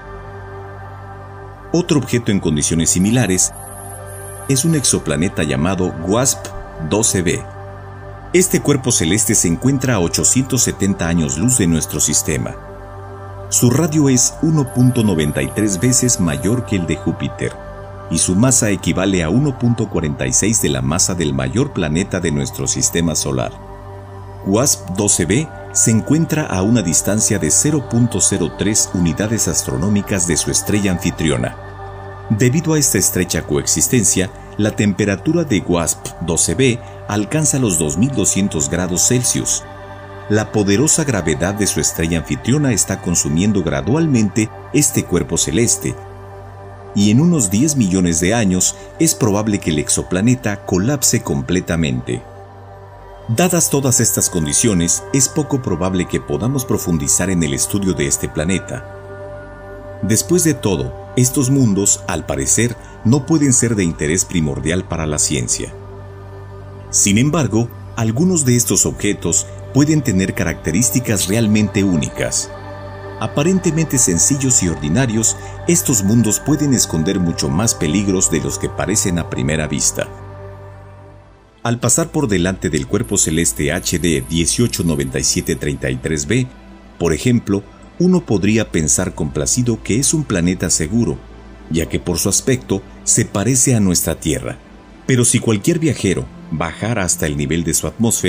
Otro objeto en condiciones similares es un exoplaneta llamado WASP-12b. Este cuerpo celeste se encuentra a 870 años luz de nuestro sistema. Su radio es 1.93 veces mayor que el de Júpiter, y su masa equivale a 1.46 de la masa del mayor planeta de nuestro sistema solar. WASP-12b se encuentra a una distancia de 0.03 unidades astronómicas de su estrella anfitriona. Debido a esta estrecha coexistencia, la temperatura de WASP-12b alcanza los 2200 grados Celsius. La poderosa gravedad de su estrella anfitriona está consumiendo gradualmente este cuerpo celeste, y en unos 10 millones de años es probable que el exoplaneta colapse completamente. Dadas todas estas condiciones, es poco probable que podamos profundizar en el estudio de este planeta. Después de todo, estos mundos, al parecer, no pueden ser de interés primordial para la ciencia. Sin embargo, algunos de estos objetos pueden tener características realmente únicas. Aparentemente sencillos y ordinarios, estos mundos pueden esconder mucho más peligros de los que parecen a primera vista. Al pasar por delante del cuerpo celeste HD 189733b, por ejemplo, uno podría pensar complacido que es un planeta seguro, ya que por su aspecto se parece a nuestra Tierra. Pero si cualquier viajero bajara hasta el nivel de su atmósfera,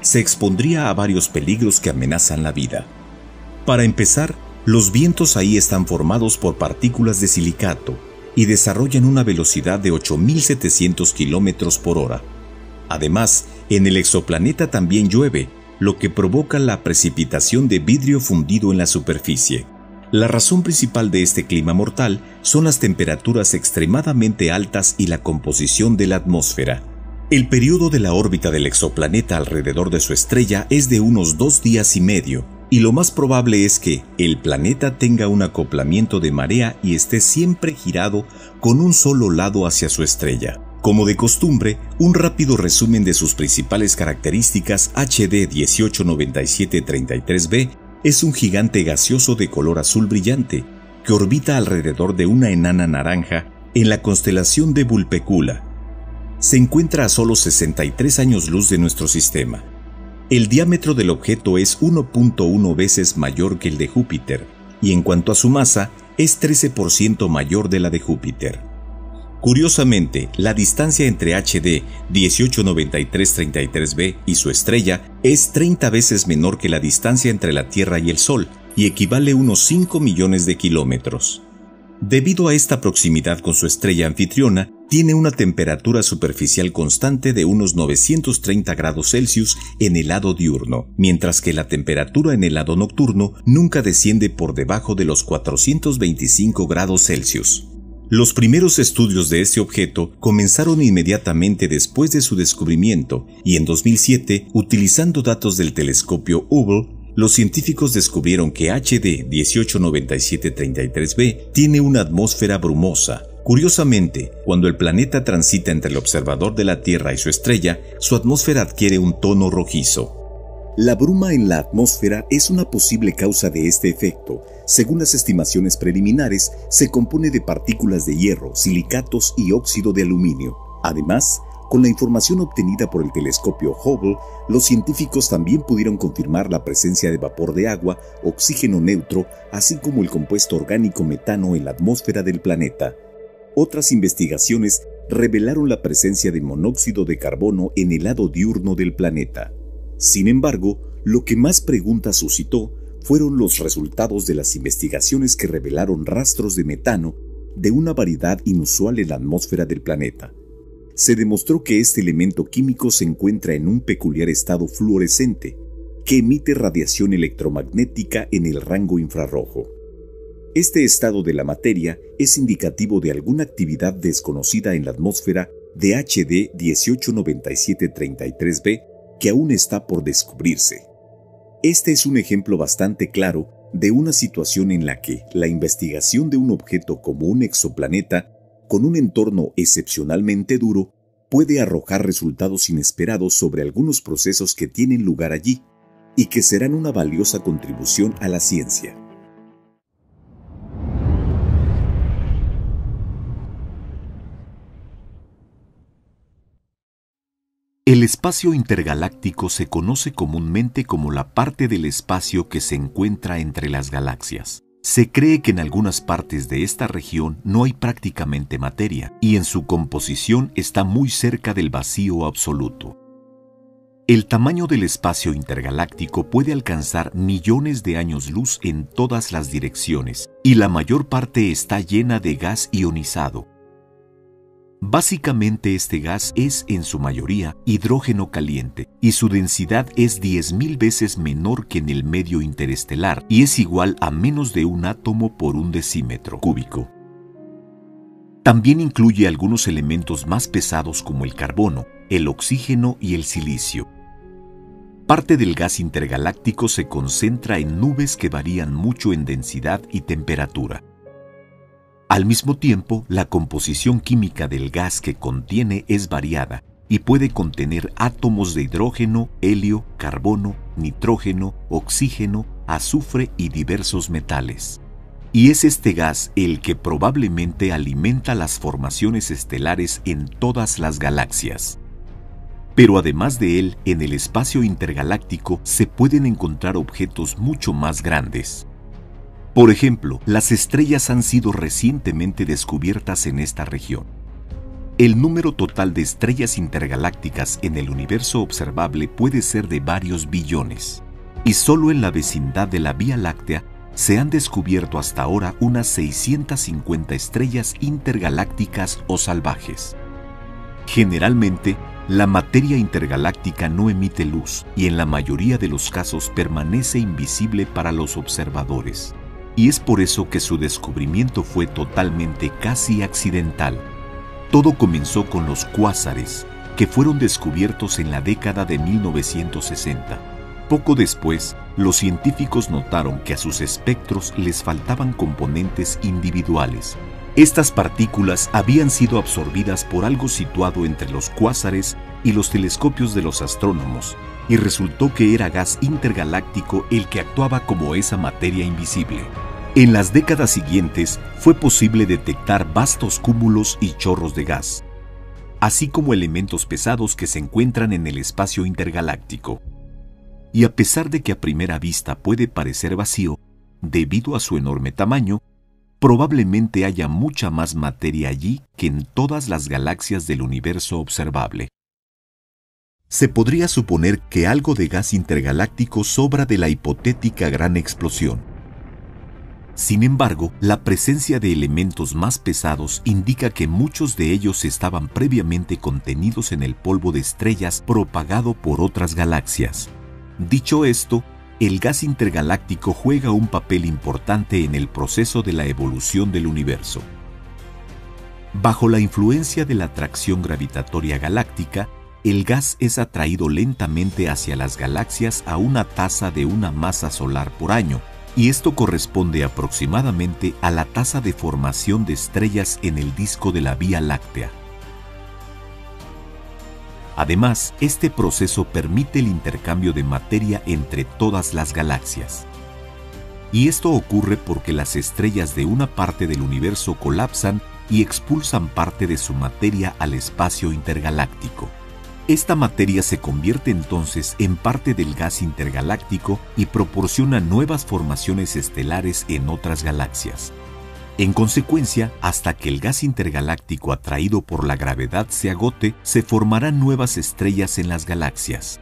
se expondría a varios peligros que amenazan la vida. Para empezar, los vientos ahí están formados por partículas de silicato y desarrollan una velocidad de 8.700 km por hora. Además, en el exoplaneta también llueve, lo que provoca la precipitación de vidrio fundido en la superficie. La razón principal de este clima mortal son las temperaturas extremadamente altas y la composición de la atmósfera. El periodo de la órbita del exoplaneta alrededor de su estrella es de unos 2 días y medio, y lo más probable es que el planeta tenga un acoplamiento de marea y esté siempre girado con un solo lado hacia su estrella. Como de costumbre, un rápido resumen de sus principales características. HD 189733b es un gigante gaseoso de color azul brillante que orbita alrededor de una enana naranja en la constelación de Vulpecula. Se encuentra a solo 63 años luz de nuestro sistema. El diámetro del objeto es 1.1 veces mayor que el de Júpiter, y en cuanto a su masa, es 13% mayor de la de Júpiter. Curiosamente, la distancia entre HD 189333b y su estrella es 30 veces menor que la distancia entre la Tierra y el Sol, y equivale a unos 5 millones de kilómetros. Debido a esta proximidad con su estrella anfitriona, tiene una temperatura superficial constante de unos 930 grados Celsius en el lado diurno, mientras que la temperatura en el lado nocturno nunca desciende por debajo de los 425 grados Celsius. Los primeros estudios de este objeto comenzaron inmediatamente después de su descubrimiento, y en 2007, utilizando datos del telescopio Hubble, los científicos descubrieron que HD 189733b tiene una atmósfera brumosa. Curiosamente, cuando el planeta transita entre el observador de la Tierra y su estrella, su atmósfera adquiere un tono rojizo. La bruma en la atmósfera es una posible causa de este efecto. Según las estimaciones preliminares, se compone de partículas de hierro, silicatos y óxido de aluminio. Además, con la información obtenida por el telescopio Hubble, los científicos también pudieron confirmar la presencia de vapor de agua, oxígeno neutro, así como el compuesto orgánico metano en la atmósfera del planeta. Otras investigaciones revelaron la presencia de monóxido de carbono en el lado diurno del planeta. Sin embargo, lo que más preguntas suscitó fueron los resultados de las investigaciones que revelaron rastros de metano de una variedad inusual en la atmósfera del planeta. Se demostró que este elemento químico se encuentra en un peculiar estado fluorescente, que emite radiación electromagnética en el rango infrarrojo. Este estado de la materia es indicativo de alguna actividad desconocida en la atmósfera de HD 189733b que aún está por descubrirse. Este es un ejemplo bastante claro de una situación en la que la investigación de un objeto como un exoplaneta con un entorno excepcionalmente duro puede arrojar resultados inesperados sobre algunos procesos que tienen lugar allí y que serán una valiosa contribución a la ciencia. El espacio intergaláctico se conoce comúnmente como la parte del espacio que se encuentra entre las galaxias. Se cree que en algunas partes de esta región no hay prácticamente materia y en su composición está muy cerca del vacío absoluto. El tamaño del espacio intergaláctico puede alcanzar millones de años luz en todas las direcciones y la mayor parte está llena de gas ionizado. Básicamente este gas es en su mayoría hidrógeno caliente y su densidad es 10.000 veces menor que en el medio interestelar y es igual a menos de un átomo por un decímetro cúbico. También incluye algunos elementos más pesados como el carbono, el oxígeno y el silicio. Parte del gas intergaláctico se concentra en nubes que varían mucho en densidad y temperatura. Al mismo tiempo, la composición química del gas que contiene es variada y puede contener átomos de hidrógeno, helio, carbono, nitrógeno, oxígeno, azufre y diversos metales. Y es este gas el que probablemente alimenta las formaciones estelares en todas las galaxias. Pero además de él, en el espacio intergaláctico se pueden encontrar objetos mucho más grandes. Por ejemplo, las estrellas han sido recientemente descubiertas en esta región. El número total de estrellas intergalácticas en el universo observable puede ser de varios billones, y solo en la vecindad de la Vía Láctea se han descubierto hasta ahora unas 650 estrellas intergalácticas o salvajes. Generalmente, la materia intergaláctica no emite luz y en la mayoría de los casos permanece invisible para los observadores. Y es por eso que su descubrimiento fue totalmente casi accidental. Todo comenzó con los cuásares, que fueron descubiertos en la década de 1960. Poco después, los científicos notaron que a sus espectros les faltaban componentes individuales. Estas partículas habían sido absorbidas por algo situado entre los cuásares y los telescopios de los astrónomos, y resultó que era gas intergaláctico el que actuaba como esa materia invisible. En las décadas siguientes fue posible detectar vastos cúmulos y chorros de gas, así como elementos pesados que se encuentran en el espacio intergaláctico. Y a pesar de que a primera vista puede parecer vacío, debido a su enorme tamaño, probablemente haya mucha más materia allí que en todas las galaxias del universo observable. Se podría suponer que algo de gas intergaláctico sobra de la hipotética gran explosión. Sin embargo, la presencia de elementos más pesados indica que muchos de ellos estaban previamente contenidos en el polvo de estrellas propagado por otras galaxias. Dicho esto, el gas intergaláctico juega un papel importante en el proceso de la evolución del universo. Bajo la influencia de la atracción gravitatoria galáctica, el gas es atraído lentamente hacia las galaxias a una tasa de una masa solar por año, y esto corresponde aproximadamente a la tasa de formación de estrellas en el disco de la Vía Láctea. Además, este proceso permite el intercambio de materia entre todas las galaxias. Y esto ocurre porque las estrellas de una parte del universo colapsan y expulsan parte de su materia al espacio intergaláctico. Esta materia se convierte entonces en parte del gas intergaláctico y proporciona nuevas formaciones estelares en otras galaxias. En consecuencia, hasta que el gas intergaláctico atraído por la gravedad se agote, se formarán nuevas estrellas en las galaxias.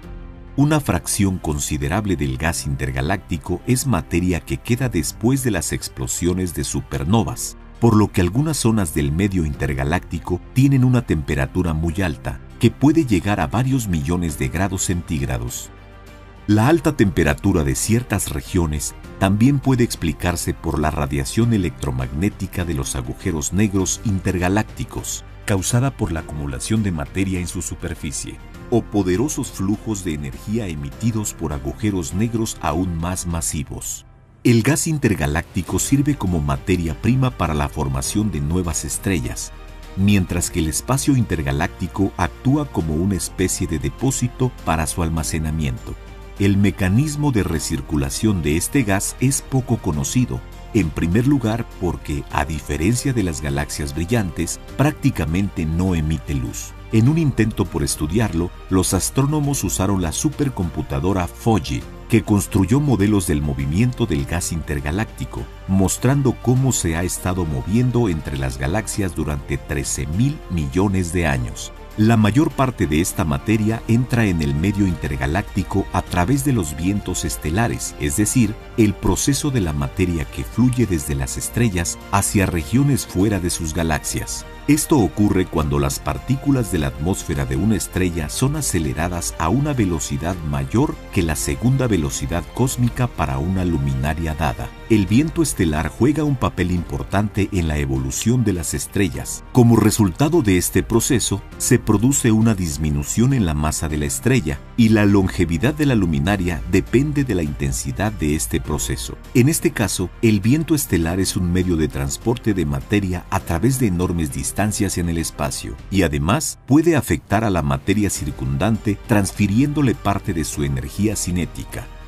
Una fracción considerable del gas intergaláctico es materia que queda después de las explosiones de supernovas, por lo que algunas zonas del medio intergaláctico tienen una temperatura muy alta, que puede llegar a varios millones de grados centígrados. La alta temperatura de ciertas regiones también puede explicarse por la radiación electromagnética de los agujeros negros intergalácticos, causada por la acumulación de materia en su superficie, o poderosos flujos de energía emitidos por agujeros negros aún más masivos. El gas intergaláctico sirve como materia prima para la formación de nuevas estrellas, mientras que el espacio intergaláctico actúa como una especie de depósito para su almacenamiento. El mecanismo de recirculación de este gas es poco conocido, en primer lugar porque, a diferencia de las galaxias brillantes, prácticamente no emite luz. En un intento por estudiarlo, los astrónomos usaron la supercomputadora Foggy, que construyó modelos del movimiento del gas intergaláctico, mostrando cómo se ha estado moviendo entre las galaxias durante 13.000 millones de años. La mayor parte de esta materia entra en el medio intergaláctico a través de los vientos estelares, es decir, el proceso de la materia que fluye desde las estrellas hacia regiones fuera de sus galaxias. Esto ocurre cuando las partículas de la atmósfera de una estrella son aceleradas a una velocidad mayor que la segunda velocidad cósmica para una luminaria dada. El viento estelar juega un papel importante en la evolución de las estrellas. Como resultado de este proceso, se produce una disminución en la masa de la estrella y la longevidad de la luminaria depende de la intensidad de este proceso. En este caso, el viento estelar es un medio de transporte de materia a través de enormes distancias en el espacio y además puede afectar a la materia circundante transfiriéndole parte de su energía cinética.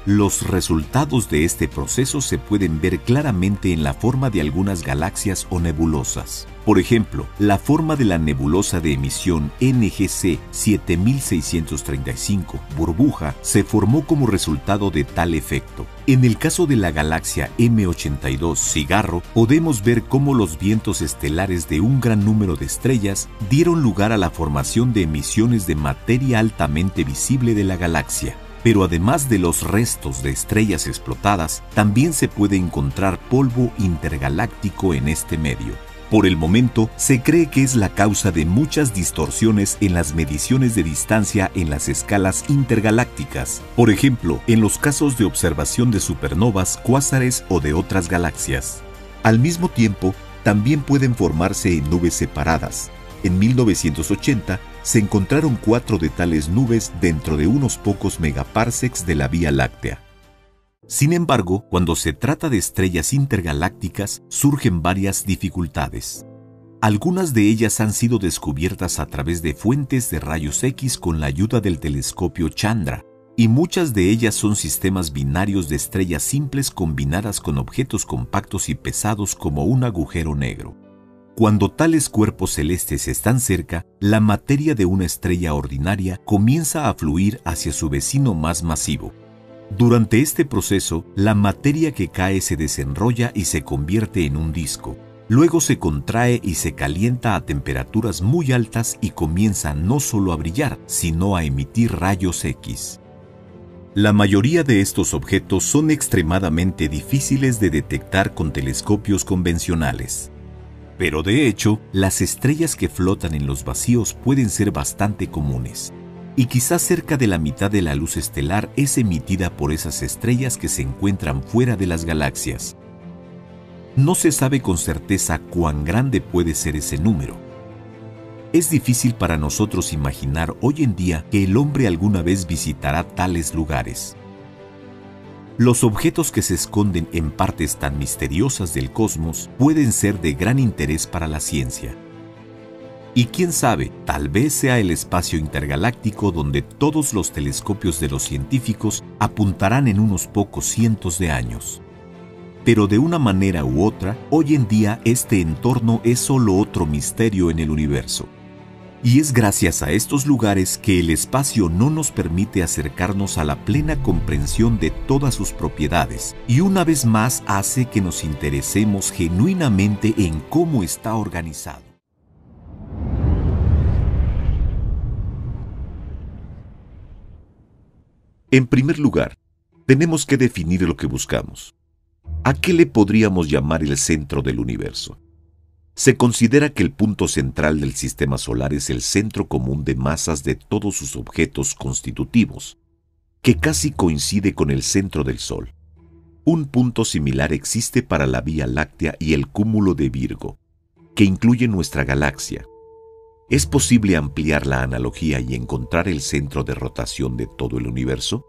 Los resultados de este proceso se pueden ver claramente en la forma de algunas galaxias o nebulosas. Por ejemplo, la forma de la nebulosa de emisión NGC 7635, burbuja, se formó como resultado de tal efecto. En el caso de la galaxia M82, cigarro, podemos ver cómo los vientos estelares de un gran número de estrellas dieron lugar a la formación de emisiones de materia altamente visible de la galaxia. Pero además de los restos de estrellas explotadas, también se puede encontrar polvo intergaláctico en este medio. Por el momento, se cree que es la causa de muchas distorsiones en las mediciones de distancia en las escalas intergalácticas, por ejemplo, en los casos de observación de supernovas, cuásares o de otras galaxias. Al mismo tiempo, también pueden formarse en nubes separadas. En 1980, se encontraron 4 de tales nubes dentro de unos pocos megaparsecs de la Vía Láctea. Sin embargo, cuando se trata de estrellas intergalácticas, surgen varias dificultades. Algunas de ellas han sido descubiertas a través de fuentes de rayos X con la ayuda del telescopio Chandra, y muchas de ellas son sistemas binarios de estrellas simples combinadas con objetos compactos y pesados como un agujero negro. Cuando tales cuerpos celestes están cerca, la materia de una estrella ordinaria comienza a fluir hacia su vecino más masivo. Durante este proceso, la materia que cae se desenrolla y se convierte en un disco. Luego se contrae y se calienta a temperaturas muy altas y comienza no solo a brillar, sino a emitir rayos X. La mayoría de estos objetos son extremadamente difíciles de detectar con telescopios convencionales. Pero de hecho, las estrellas que flotan en los vacíos pueden ser bastante comunes. Y quizás cerca de la mitad de la luz estelar es emitida por esas estrellas que se encuentran fuera de las galaxias. No se sabe con certeza cuán grande puede ser ese número. Es difícil para nosotros imaginar hoy en día que el hombre alguna vez visitará tales lugares. Los objetos que se esconden en partes tan misteriosas del cosmos pueden ser de gran interés para la ciencia. Y quién sabe, tal vez sea el espacio intergaláctico donde todos los telescopios de los científicos apuntarán en unos pocos cientos de años. Pero de una manera u otra, hoy en día este entorno es solo otro misterio en el universo. Y es gracias a estos lugares que el espacio no nos permite acercarnos a la plena comprensión de todas sus propiedades, y una vez más hace que nos interesemos genuinamente en cómo está organizado. En primer lugar, tenemos que definir lo que buscamos. ¿A qué le podríamos llamar el centro del universo? Se considera que el punto central del sistema solar es el centro común de masas de todos sus objetos constitutivos, que casi coincide con el centro del Sol. Un punto similar existe para la Vía Láctea y el cúmulo de Virgo, que incluye nuestra galaxia. ¿Es posible ampliar la analogía y encontrar el centro de rotación de todo el universo?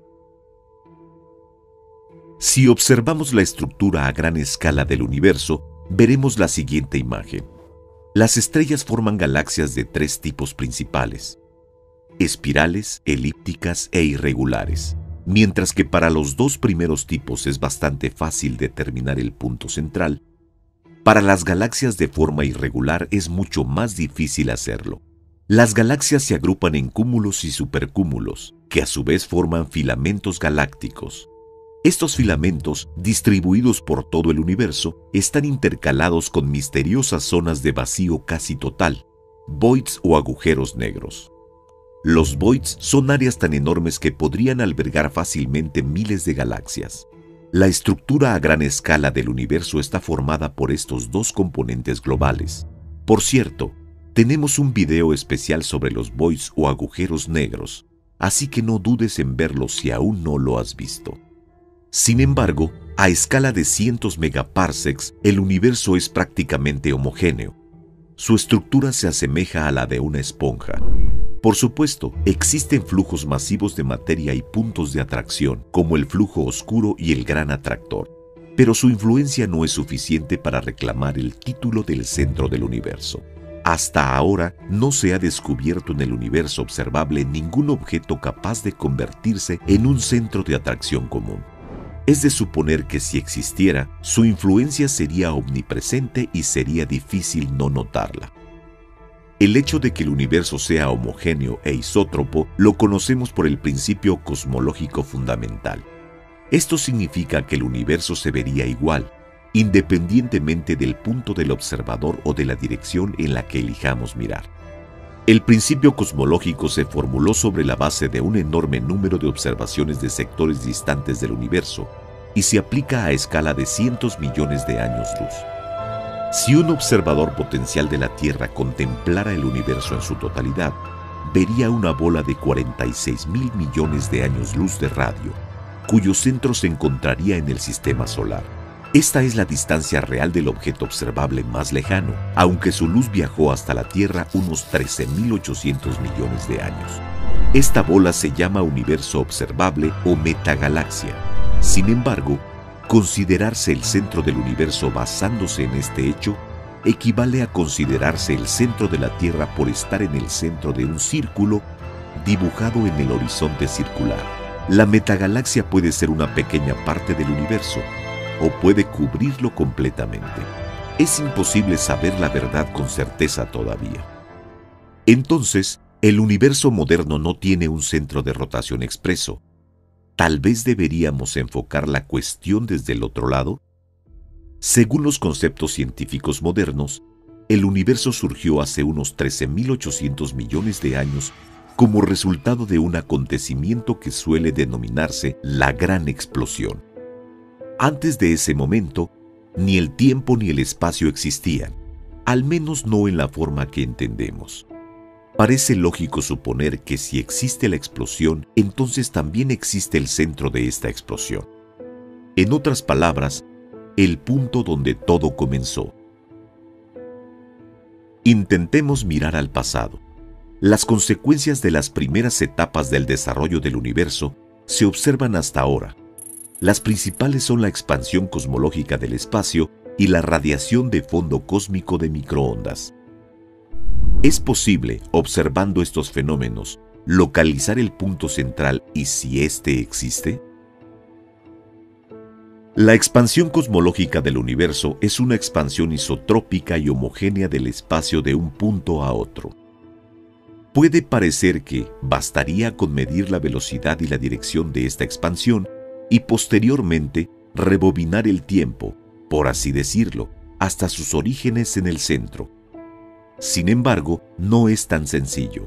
Si observamos la estructura a gran escala del universo, veremos la siguiente imagen. Las estrellas forman galaxias de 3 tipos principales: espirales, elípticas e irregulares. Mientras que para los 2 primeros tipos es bastante fácil determinar el punto central, para las galaxias de forma irregular es mucho más difícil hacerlo. Las galaxias se agrupan en cúmulos y supercúmulos, que a su vez forman filamentos galácticos. Estos filamentos, distribuidos por todo el universo, están intercalados con misteriosas zonas de vacío casi total, voids o agujeros negros. Los voids son áreas tan enormes que podrían albergar fácilmente miles de galaxias. La estructura a gran escala del universo está formada por estos 2 componentes globales. Por cierto, tenemos un video especial sobre los voids o agujeros negros, así que no dudes en verlo si aún no lo has visto. Sin embargo, a escala de cientos megaparsecs, el universo es prácticamente homogéneo. Su estructura se asemeja a la de una esponja. Por supuesto, existen flujos masivos de materia y puntos de atracción, como el flujo oscuro y el gran atractor, pero su influencia no es suficiente para reclamar el título del centro del universo. Hasta ahora no se ha descubierto en el universo observable ningún objeto capaz de convertirse en un centro de atracción común. Es de suponer que si existiera, su influencia sería omnipresente y sería difícil no notarla. El hecho de que el universo sea homogéneo e isótropo lo conocemos por el principio cosmológico fundamental. Esto significa que el universo se vería igual, independientemente del punto del observador o de la dirección en la que elijamos mirar. El principio cosmológico se formuló sobre la base de un enorme número de observaciones de sectores distantes del universo y se aplica a escala de cientos millones de años luz. Si un observador potencial de la Tierra contemplara el universo en su totalidad, vería una bola de 46.000 millones de años luz de radio, cuyo centro se encontraría en el sistema solar. Esta es la distancia real del objeto observable más lejano, aunque su luz viajó hasta la Tierra unos 13.800 millones de años. Esta bola se llama universo observable o metagalaxia. Sin embargo, considerarse el centro del universo basándose en este hecho equivale a considerarse el centro de la Tierra por estar en el centro de un círculo dibujado en el horizonte circular. La metagalaxia puede ser una pequeña parte del universo, o puede cubrirlo completamente. Es imposible saber la verdad con certeza todavía. Entonces, el universo moderno no tiene un centro de rotación expreso. ¿Tal vez deberíamos enfocar la cuestión desde el otro lado? Según los conceptos científicos modernos, el universo surgió hace unos 13.800 millones de años como resultado de un acontecimiento que suele denominarse la Gran Explosión. Antes de ese momento, ni el tiempo ni el espacio existían, al menos no en la forma que entendemos. Parece lógico suponer que si existe la explosión, entonces también existe el centro de esta explosión. En otras palabras, el punto donde todo comenzó. Intentemos mirar al pasado. Las consecuencias de las primeras etapas del desarrollo del universo se observan hasta ahora. Las principales son la expansión cosmológica del espacio y la radiación de fondo cósmico de microondas. Es posible, observando estos fenómenos, localizar el punto central y si éste existe. La expansión cosmológica del universo es una expansión isotrópica y homogénea del espacio de un punto a otro. Puede parecer que bastaría con medir la velocidad y la dirección de esta expansión y posteriormente rebobinar el tiempo, por así decirlo, hasta sus orígenes en el centro. Sin embargo, no es tan sencillo.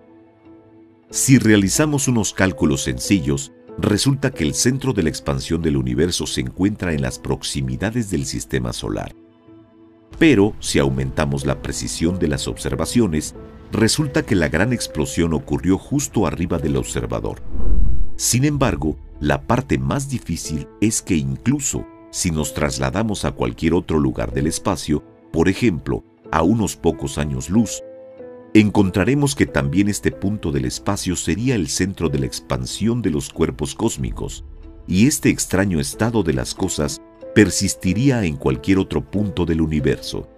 Si realizamos unos cálculos sencillos, resulta que el centro de la expansión del universo se encuentra en las proximidades del sistema solar. Pero, si aumentamos la precisión de las observaciones, resulta que la gran explosión ocurrió justo arriba del observador. Sin embargo, la parte más difícil es que incluso si nos trasladamos a cualquier otro lugar del espacio, por ejemplo, a unos pocos años luz, encontraremos que también este punto del espacio sería el centro de la expansión de los cuerpos cósmicos, y este extraño estado de las cosas persistiría en cualquier otro punto del universo.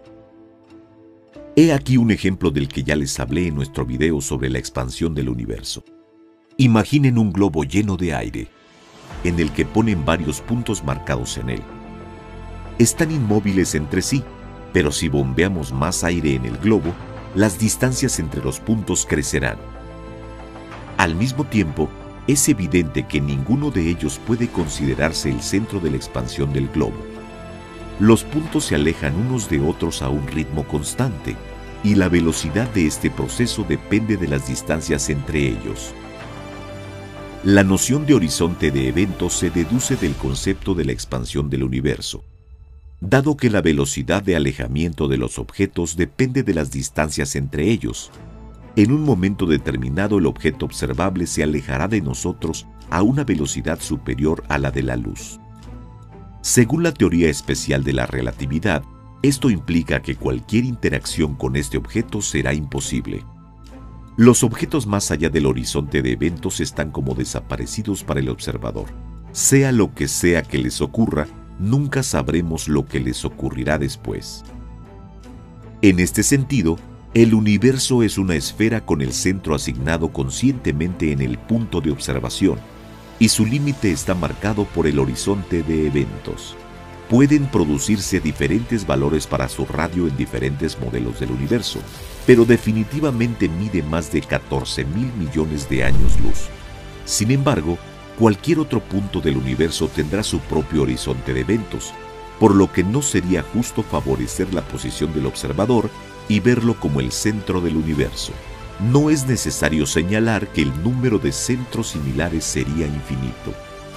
He aquí un ejemplo del que ya les hablé en nuestro video sobre la expansión del universo. Imaginen un globo lleno de aire, en el que ponen varios puntos marcados en él. Están inmóviles entre sí, pero si bombeamos más aire en el globo, las distancias entre los puntos crecerán. Al mismo tiempo, es evidente que ninguno de ellos puede considerarse el centro de la expansión del globo. Los puntos se alejan unos de otros a un ritmo constante, y la velocidad de este proceso depende de las distancias entre ellos. La noción de horizonte de eventos se deduce del concepto de la expansión del universo, dado que la velocidad de alejamiento de los objetos depende de las distancias entre ellos. En un momento determinado el objeto observable se alejará de nosotros a una velocidad superior a la de la luz. Según la teoría especial de la relatividad, esto implica que cualquier interacción con este objeto será imposible. Los objetos más allá del horizonte de eventos están como desaparecidos para el observador. Sea lo que sea que les ocurra, nunca sabremos lo que les ocurrirá después. En este sentido, El universo es una esfera con el centro asignado conscientemente en el punto de observación, y su límite está marcado por el horizonte de eventos. Pueden producirse diferentes valores para su radio en diferentes modelos del universo, pero definitivamente mide más de 14.000 millones de años luz. Sin embargo, cualquier otro punto del universo tendrá su propio horizonte de eventos, por lo que no sería justo favorecer la posición del observador y verlo como el centro del universo. No es necesario señalar que el número de centros similares sería infinito.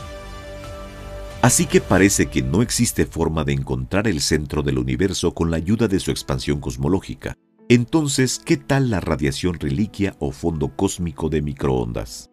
Así que parece que no existe forma de encontrar el centro del universo con la ayuda de su expansión cosmológica. Entonces, ¿qué tal la radiación reliquia o fondo cósmico de microondas?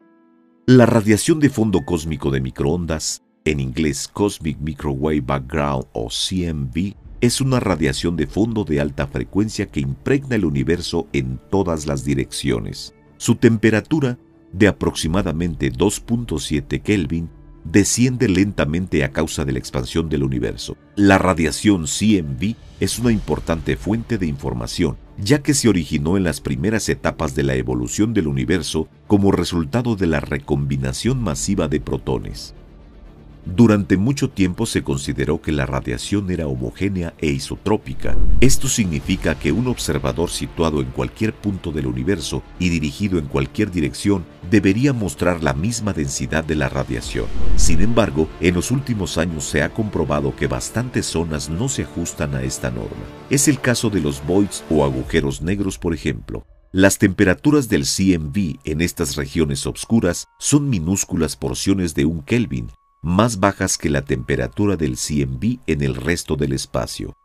La radiación de fondo cósmico de microondas, en inglés Cosmic Microwave Background o CMB, es una radiación de fondo de alta frecuencia que impregna el universo en todas las direcciones. Su temperatura, de aproximadamente 2.7 Kelvin, desciende lentamente a causa de la expansión del universo. La radiación CMB es una importante fuente de información, ya que se originó en las primeras etapas de la evolución del universo como resultado de la recombinación masiva de protones. Durante mucho tiempo se consideró que la radiación era homogénea e isotrópica. Esto significa que un observador situado en cualquier punto del universo y dirigido en cualquier dirección debería mostrar la misma densidad de la radiación. Sin embargo, en los últimos años se ha comprobado que bastantes zonas no se ajustan a esta norma. Es el caso de los voids o agujeros negros, por ejemplo. Las temperaturas del CMB en estas regiones oscuras son minúsculas porciones de 1 Kelvin, más bajas que la temperatura del CMB en el resto del espacio.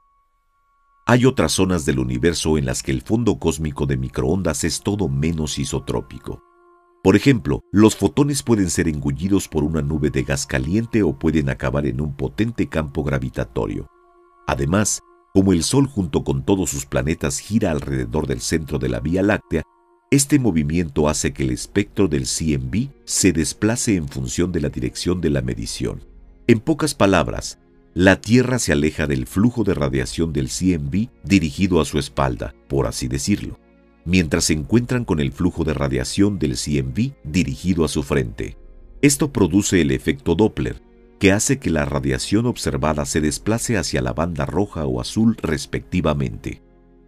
Hay otras zonas del universo en las que el fondo cósmico de microondas es todo menos isotrópico. Por ejemplo, los fotones pueden ser engullidos por una nube de gas caliente o pueden acabar en un potente campo gravitatorio. Además, como el Sol junto con todos sus planetas gira alrededor del centro de la Vía Láctea, este movimiento hace que el espectro del CMB se desplace en función de la dirección de la medición. En pocas palabras, la Tierra se aleja del flujo de radiación del CMB dirigido a su espalda, por así decirlo, mientras se encuentran con el flujo de radiación del CMB dirigido a su frente. Esto produce el efecto Doppler, que hace que la radiación observada se desplace hacia la banda roja o azul respectivamente.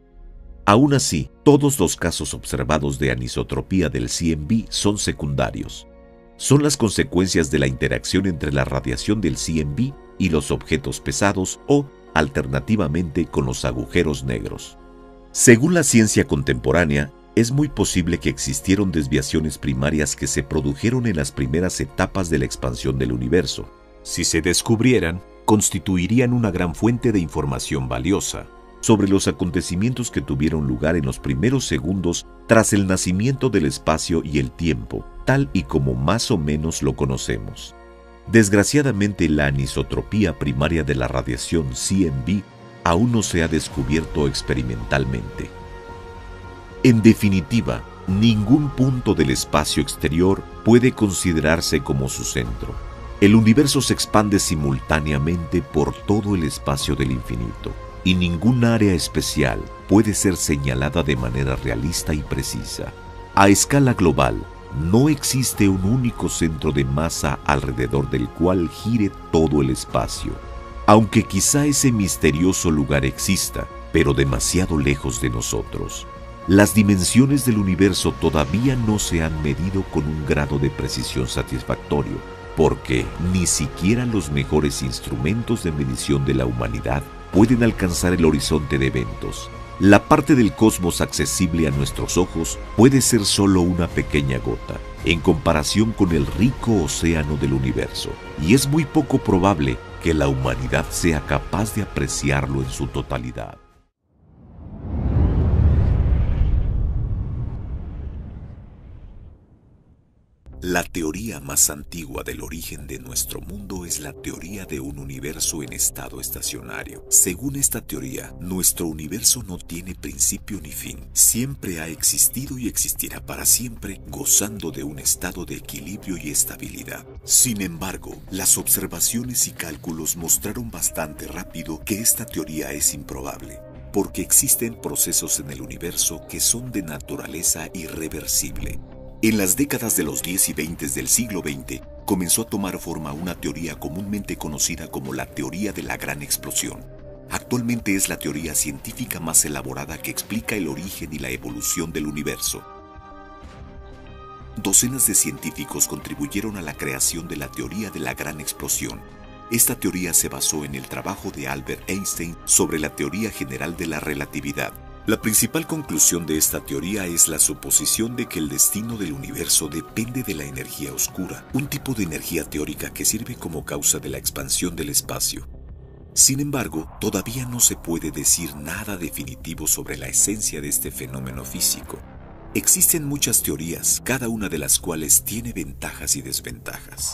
Aún así, todos los casos observados de anisotropía del CMB son secundarios. Son las consecuencias de la interacción entre la radiación del CMB y los objetos pesados o, alternativamente, con los agujeros negros. Según la ciencia contemporánea, es muy posible que existieron desviaciones primarias que se produjeron en las primeras etapas de la expansión del universo. Si se descubrieran, constituirían una gran fuente de información valiosa sobre los acontecimientos que tuvieron lugar en los primeros segundos tras el nacimiento del espacio y el tiempo, tal y como más o menos lo conocemos. Desgraciadamente, la anisotropía primaria de la radiación CMB aún no se ha descubierto experimentalmente. En definitiva, ningún punto del espacio exterior puede considerarse como su centro. El universo se expande simultáneamente por todo el espacio del infinito, y ningún área especial puede ser señalada de manera realista y precisa. A escala global, no existe un único centro de masa alrededor del cual gire todo el espacio, aunque quizá ese misterioso lugar exista, pero demasiado lejos de nosotros. Las dimensiones del universo todavía no se han medido con un grado de precisión satisfactorio, porque ni siquiera los mejores instrumentos de medición de la humanidad pueden alcanzar el horizonte de eventos. La parte del cosmos accesible a nuestros ojos puede ser solo una pequeña gota, en comparación con el rico océano del universo, y es muy poco probable que la humanidad sea capaz de apreciarlo en su totalidad. La teoría más antigua del origen de nuestro mundo es la teoría de un universo en estado estacionario. Según esta teoría, nuestro universo no tiene principio ni fin. Siempre ha existido y existirá para siempre, gozando de un estado de equilibrio y estabilidad. Sin embargo, las observaciones y cálculos mostraron bastante rápido que esta teoría es improbable. porque existen procesos en el universo que son de naturaleza irreversible. En las décadas de los 10 y 20 del siglo XX, comenzó a tomar forma una teoría comúnmente conocida como la teoría de la gran explosión. Actualmente es la teoría científica más elaborada que explica el origen y la evolución del universo. Docenas de científicos contribuyeron a la creación de la teoría de la gran explosión. Esta teoría se basó en el trabajo de Albert Einstein sobre la teoría general de la relatividad. La principal conclusión de esta teoría es la suposición de que el destino del universo depende de la energía oscura, un tipo de energía teórica que sirve como causa de la expansión del espacio. Sin embargo, todavía no se puede decir nada definitivo sobre la esencia de este fenómeno físico. Existen muchas teorías, cada una de las cuales tiene ventajas y desventajas.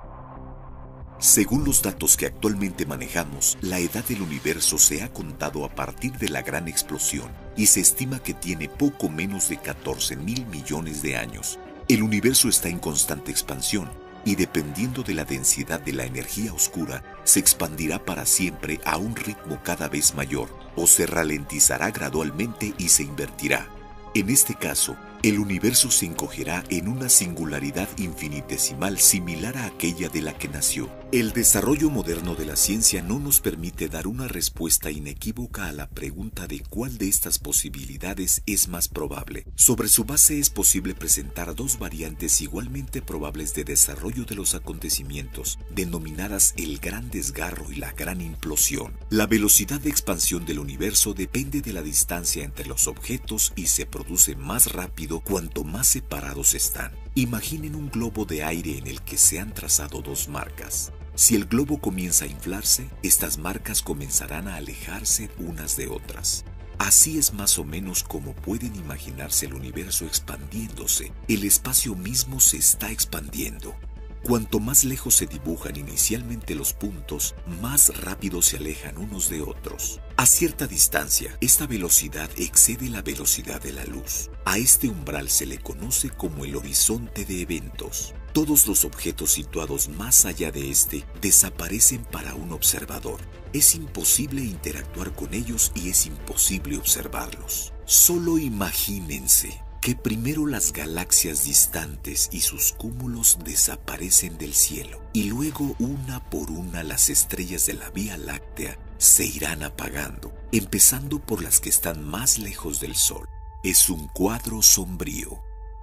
Según los datos que actualmente manejamos, la edad del universo se ha contado a partir de la gran explosión y se estima que tiene poco menos de 14.000 millones de años. El universo está en constante expansión y dependiendo de la densidad de la energía oscura, se expandirá para siempre a un ritmo cada vez mayor o se ralentizará gradualmente y se invertirá. En este caso, el universo se encogerá en una singularidad infinitesimal similar a aquella de la que nació. El desarrollo moderno de la ciencia no nos permite dar una respuesta inequívoca a la pregunta de cuál de estas posibilidades es más probable. Sobre su base es posible presentar dos variantes igualmente probables de desarrollo de los acontecimientos, denominadas el gran desgarro y la gran implosión. La velocidad de expansión del universo depende de la distancia entre los objetos y se produce más rápido cuanto más separados están. Imaginen un globo de aire en el que se han trazado dos marcas. Si el globo comienza a inflarse, estas marcas comenzarán a alejarse unas de otras. Así es más o menos como pueden imaginarse el universo expandiéndose. El espacio mismo se está expandiendo. Cuanto más lejos se dibujan inicialmente los puntos, más rápido se alejan unos de otros. A cierta distancia, esta velocidad excede la velocidad de la luz. A este umbral se le conoce como el horizonte de eventos. Todos los objetos situados más allá de este desaparecen para un observador. Es imposible interactuar con ellos y es imposible observarlos. Solo imagínense que primero las galaxias distantes y sus cúmulos desaparecen del cielo y luego una por una las estrellas de la Vía Láctea se irán apagando, empezando por las que están más lejos del Sol. Es un cuadro sombrío.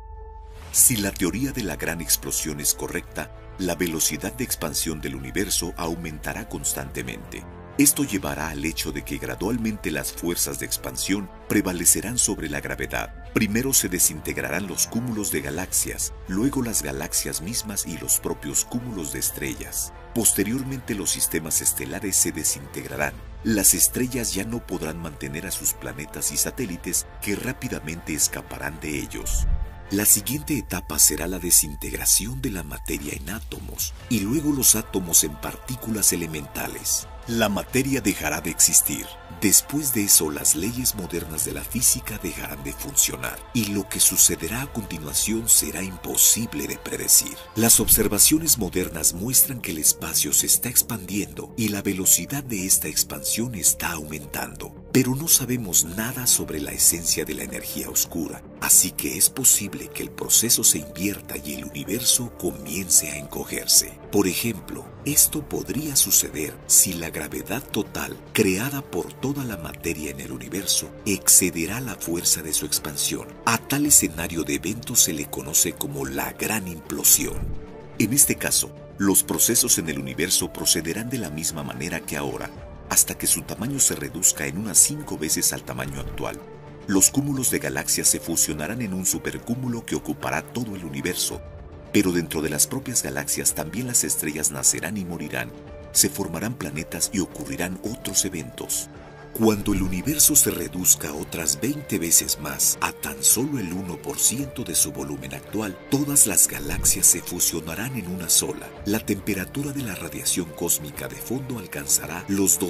Si la teoría de la gran explosión es correcta, la velocidad de expansión del universo aumentará constantemente. Esto llevará al hecho de que gradualmente las fuerzas de expansión prevalecerán sobre la gravedad. Primero se desintegrarán los cúmulos de galaxias, luego las galaxias mismas y los propios cúmulos de estrellas. Posteriormente los sistemas estelares se desintegrarán. Las estrellas ya no podrán mantener a sus planetas y satélites que rápidamente escaparán de ellos. La siguiente etapa será la desintegración de la materia en átomos y luego los átomos en partículas elementales. La materia dejará de existir. Después de eso, las leyes modernas de la física dejarán de funcionar y lo que sucederá a continuación será imposible de predecir. Las observaciones modernas muestran que el espacio se está expandiendo y la velocidad de esta expansión está aumentando. Pero no sabemos nada sobre la esencia de la energía oscura, así que es posible que el proceso se invierta y el universo comience a encogerse. Por ejemplo, esto podría suceder si la gravedad total, creada por toda la materia en el universo, excederá la fuerza de su expansión. A tal escenario de eventos se le conoce como la gran implosión. En este caso, los procesos en el universo procederán de la misma manera que ahora, hasta que su tamaño se reduzca en unas 5 veces al tamaño actual. Los cúmulos de galaxias se fusionarán en un supercúmulo que ocupará todo el universo, pero dentro de las propias galaxias también las estrellas nacerán y morirán, se formarán planetas y ocurrirán otros eventos. Cuando el universo se reduzca otras 20 veces más a tan solo el 1% de su volumen actual, todas las galaxias se fusionarán en una sola. La temperatura de la radiación cósmica de fondo alcanzará los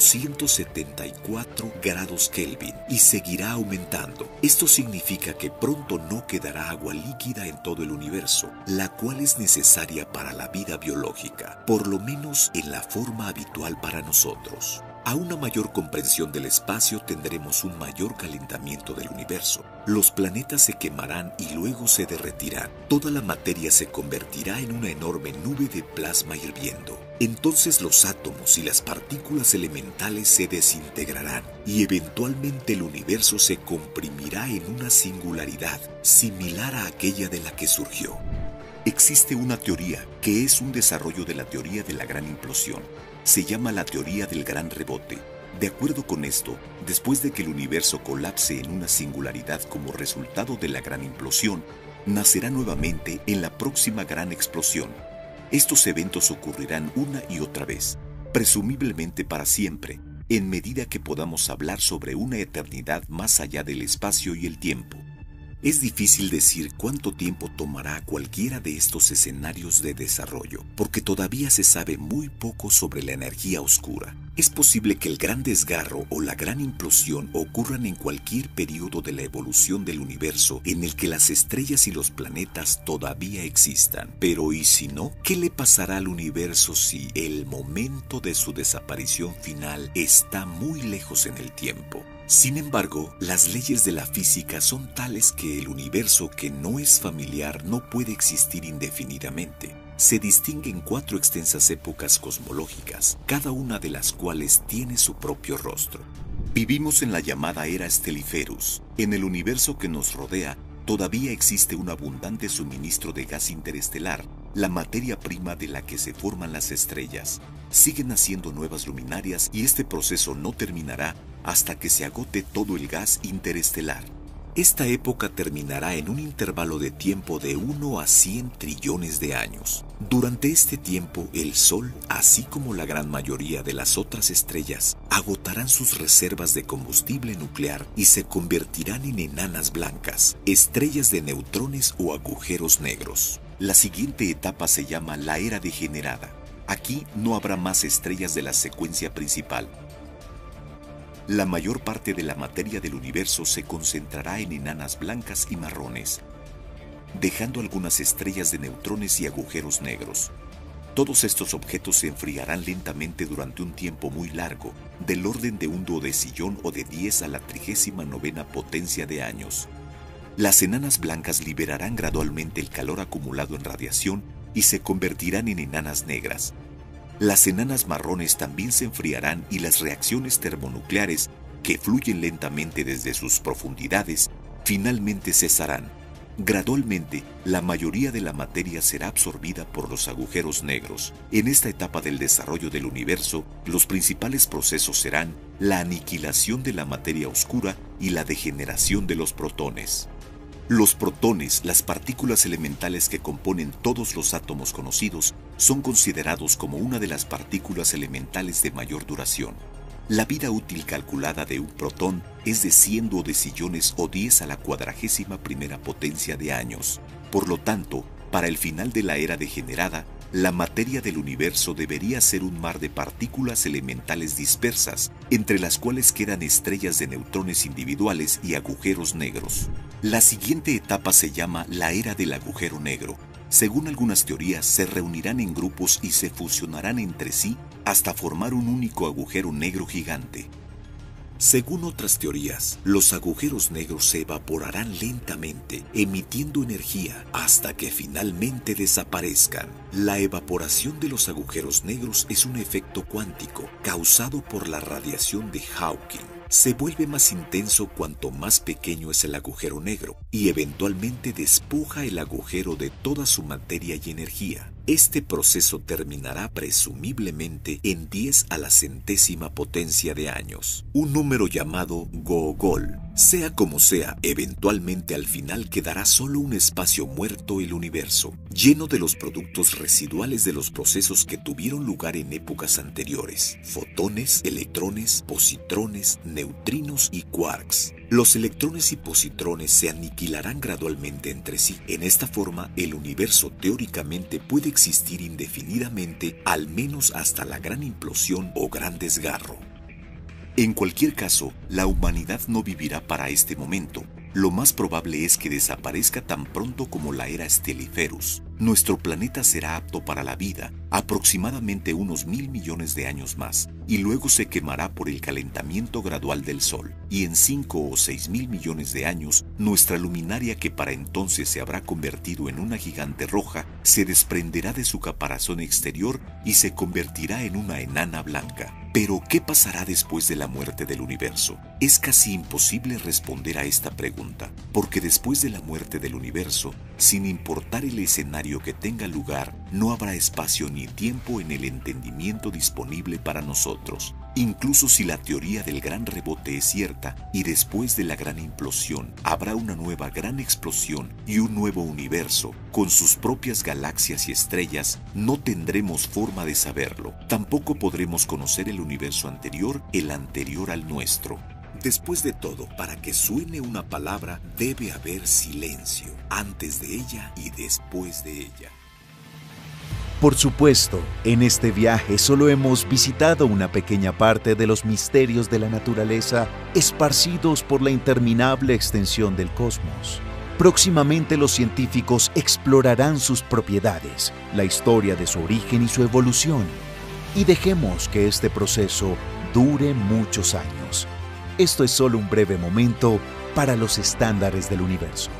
274 grados Kelvin y seguirá aumentando. Esto significa que pronto no quedará agua líquida en todo el universo, la cual es necesaria para la vida biológica, por lo menos en la forma habitual para nosotros. A una mayor comprensión del espacio tendremos un mayor calentamiento del universo. Los planetas se quemarán y luego se derretirán. Toda la materia se convertirá en una enorme nube de plasma hirviendo. Entonces los átomos y las partículas elementales se desintegrarán y eventualmente el universo se comprimirá en una singularidad similar a aquella de la que surgió. Existe una teoría que es un desarrollo de la teoría de la gran implosión. Se llama la teoría del gran rebote. De acuerdo con esto, después de que el universo colapse en una singularidad como resultado de la gran implosión, nacerá nuevamente en la próxima gran explosión. Estos eventos ocurrirán una y otra vez, presumiblemente para siempre, en medida que podamos hablar sobre una eternidad más allá del espacio y el tiempo. Es difícil decir cuánto tiempo tomará cualquiera de estos escenarios de desarrollo, porque todavía se sabe muy poco sobre la energía oscura. Es posible que el gran desgarro o la gran implosión ocurran en cualquier periodo de la evolución del universo en el que las estrellas y los planetas todavía existan. Pero ¿y si no? ¿Qué le pasará al universo si el momento de su desaparición final está muy lejos en el tiempo? Sin embargo, las leyes de la física son tales que el universo que no es familiar no puede existir indefinidamente. Se distinguen 4 extensas épocas cosmológicas, cada una de las cuales tiene su propio rostro. Vivimos en la llamada era Stelliferus. En el universo que nos rodea, todavía existe un abundante suministro de gas interestelar, la materia prima de la que se forman las estrellas. Siguen naciendo nuevas luminarias y este proceso no terminará hasta que se agote todo el gas interestelar. Esta época terminará en un intervalo de tiempo de 1 a 100 trillones de años. Durante este tiempo, el Sol, así como la gran mayoría de las otras estrellas, agotarán sus reservas de combustible nuclear y se convertirán en enanas blancas, estrellas de neutrones o agujeros negros. La siguiente etapa se llama la era degenerada. Aquí no habrá más estrellas de la secuencia principal. La mayor parte de la materia del universo se concentrará en enanas blancas y marrones, dejando algunas estrellas de neutrones y agujeros negros. Todos estos objetos se enfriarán lentamente durante un tiempo muy largo, del orden de un duodecillón o de 10 a la 39ª potencia de años. Las enanas blancas liberarán gradualmente el calor acumulado en radiación y se convertirán en enanas negras. Las enanas marrones también se enfriarán y las reacciones termonucleares, que fluyen lentamente desde sus profundidades, finalmente cesarán. Gradualmente, la mayoría de la materia será absorbida por los agujeros negros. En esta etapa del desarrollo del universo, los principales procesos serán la aniquilación de la materia oscura y la degeneración de los protones. Los protones, las partículas elementales que componen todos los átomos conocidos, son considerados como una de las partículas elementales de mayor duración. La vida útil calculada de un protón es de 100 duodecillones o 10 a la 41ª potencia de años. Por lo tanto, para el final de la era degenerada, la materia del universo debería ser un mar de partículas elementales dispersas, entre las cuales quedan estrellas de neutrones individuales y agujeros negros. La siguiente etapa se llama la era del agujero negro. Según algunas teorías, se reunirán en grupos y se fusionarán entre sí hasta formar un único agujero negro gigante. Según otras teorías, los agujeros negros se evaporarán lentamente, emitiendo energía hasta que finalmente desaparezcan. La evaporación de los agujeros negros es un efecto cuántico causado por la radiación de Hawking. Se vuelve más intenso cuanto más pequeño es el agujero negro y eventualmente despoja el agujero de toda su materia y energía. Este proceso terminará presumiblemente en 10 a la 100ª potencia de años, un número llamado Gogol. Sea como sea, eventualmente al final quedará solo un espacio muerto, el universo, lleno de los productos residuales de los procesos que tuvieron lugar en épocas anteriores: fotones, electrones, positrones, neutrinos y quarks. Los electrones y positrones se aniquilarán gradualmente entre sí. En esta forma, el universo teóricamente puede existir indefinidamente, al menos hasta la gran implosión o gran desgarro. En cualquier caso, la humanidad no vivirá para este momento. Lo más probable es que desaparezca tan pronto como la era Stelliferus. Nuestro planeta será apto para la vida aproximadamente unos 1.000 millones de años más, y luego se quemará por el calentamiento gradual del Sol, y en 5 o 6.000 millones de años, nuestra luminaria, que para entonces se habrá convertido en una gigante roja, se desprenderá de su caparazón exterior y se convertirá en una enana blanca. Pero, ¿qué pasará después de la muerte del universo? Es casi imposible responder a esta pregunta, porque después de la muerte del universo, sin importar el escenario que tenga lugar, no habrá espacio ni tiempo en el entendimiento disponible para nosotros. Incluso si la teoría del gran rebote es cierta, y después de la gran implosión habrá una nueva gran explosión y un nuevo universo, con sus propias galaxias y estrellas, no tendremos forma de saberlo. Tampoco podremos conocer el universo anterior, el anterior al nuestro. Después de todo, para que suene una palabra, debe haber silencio, antes de ella y después de ella. Por supuesto, en este viaje solo hemos visitado una pequeña parte de los misterios de la naturaleza esparcidos por la interminable extensión del cosmos. Próximamente los científicos explorarán sus propiedades, la historia de su origen y su evolución. Y dejemos que este proceso dure muchos años. Esto es solo un breve momento para los estándares del universo.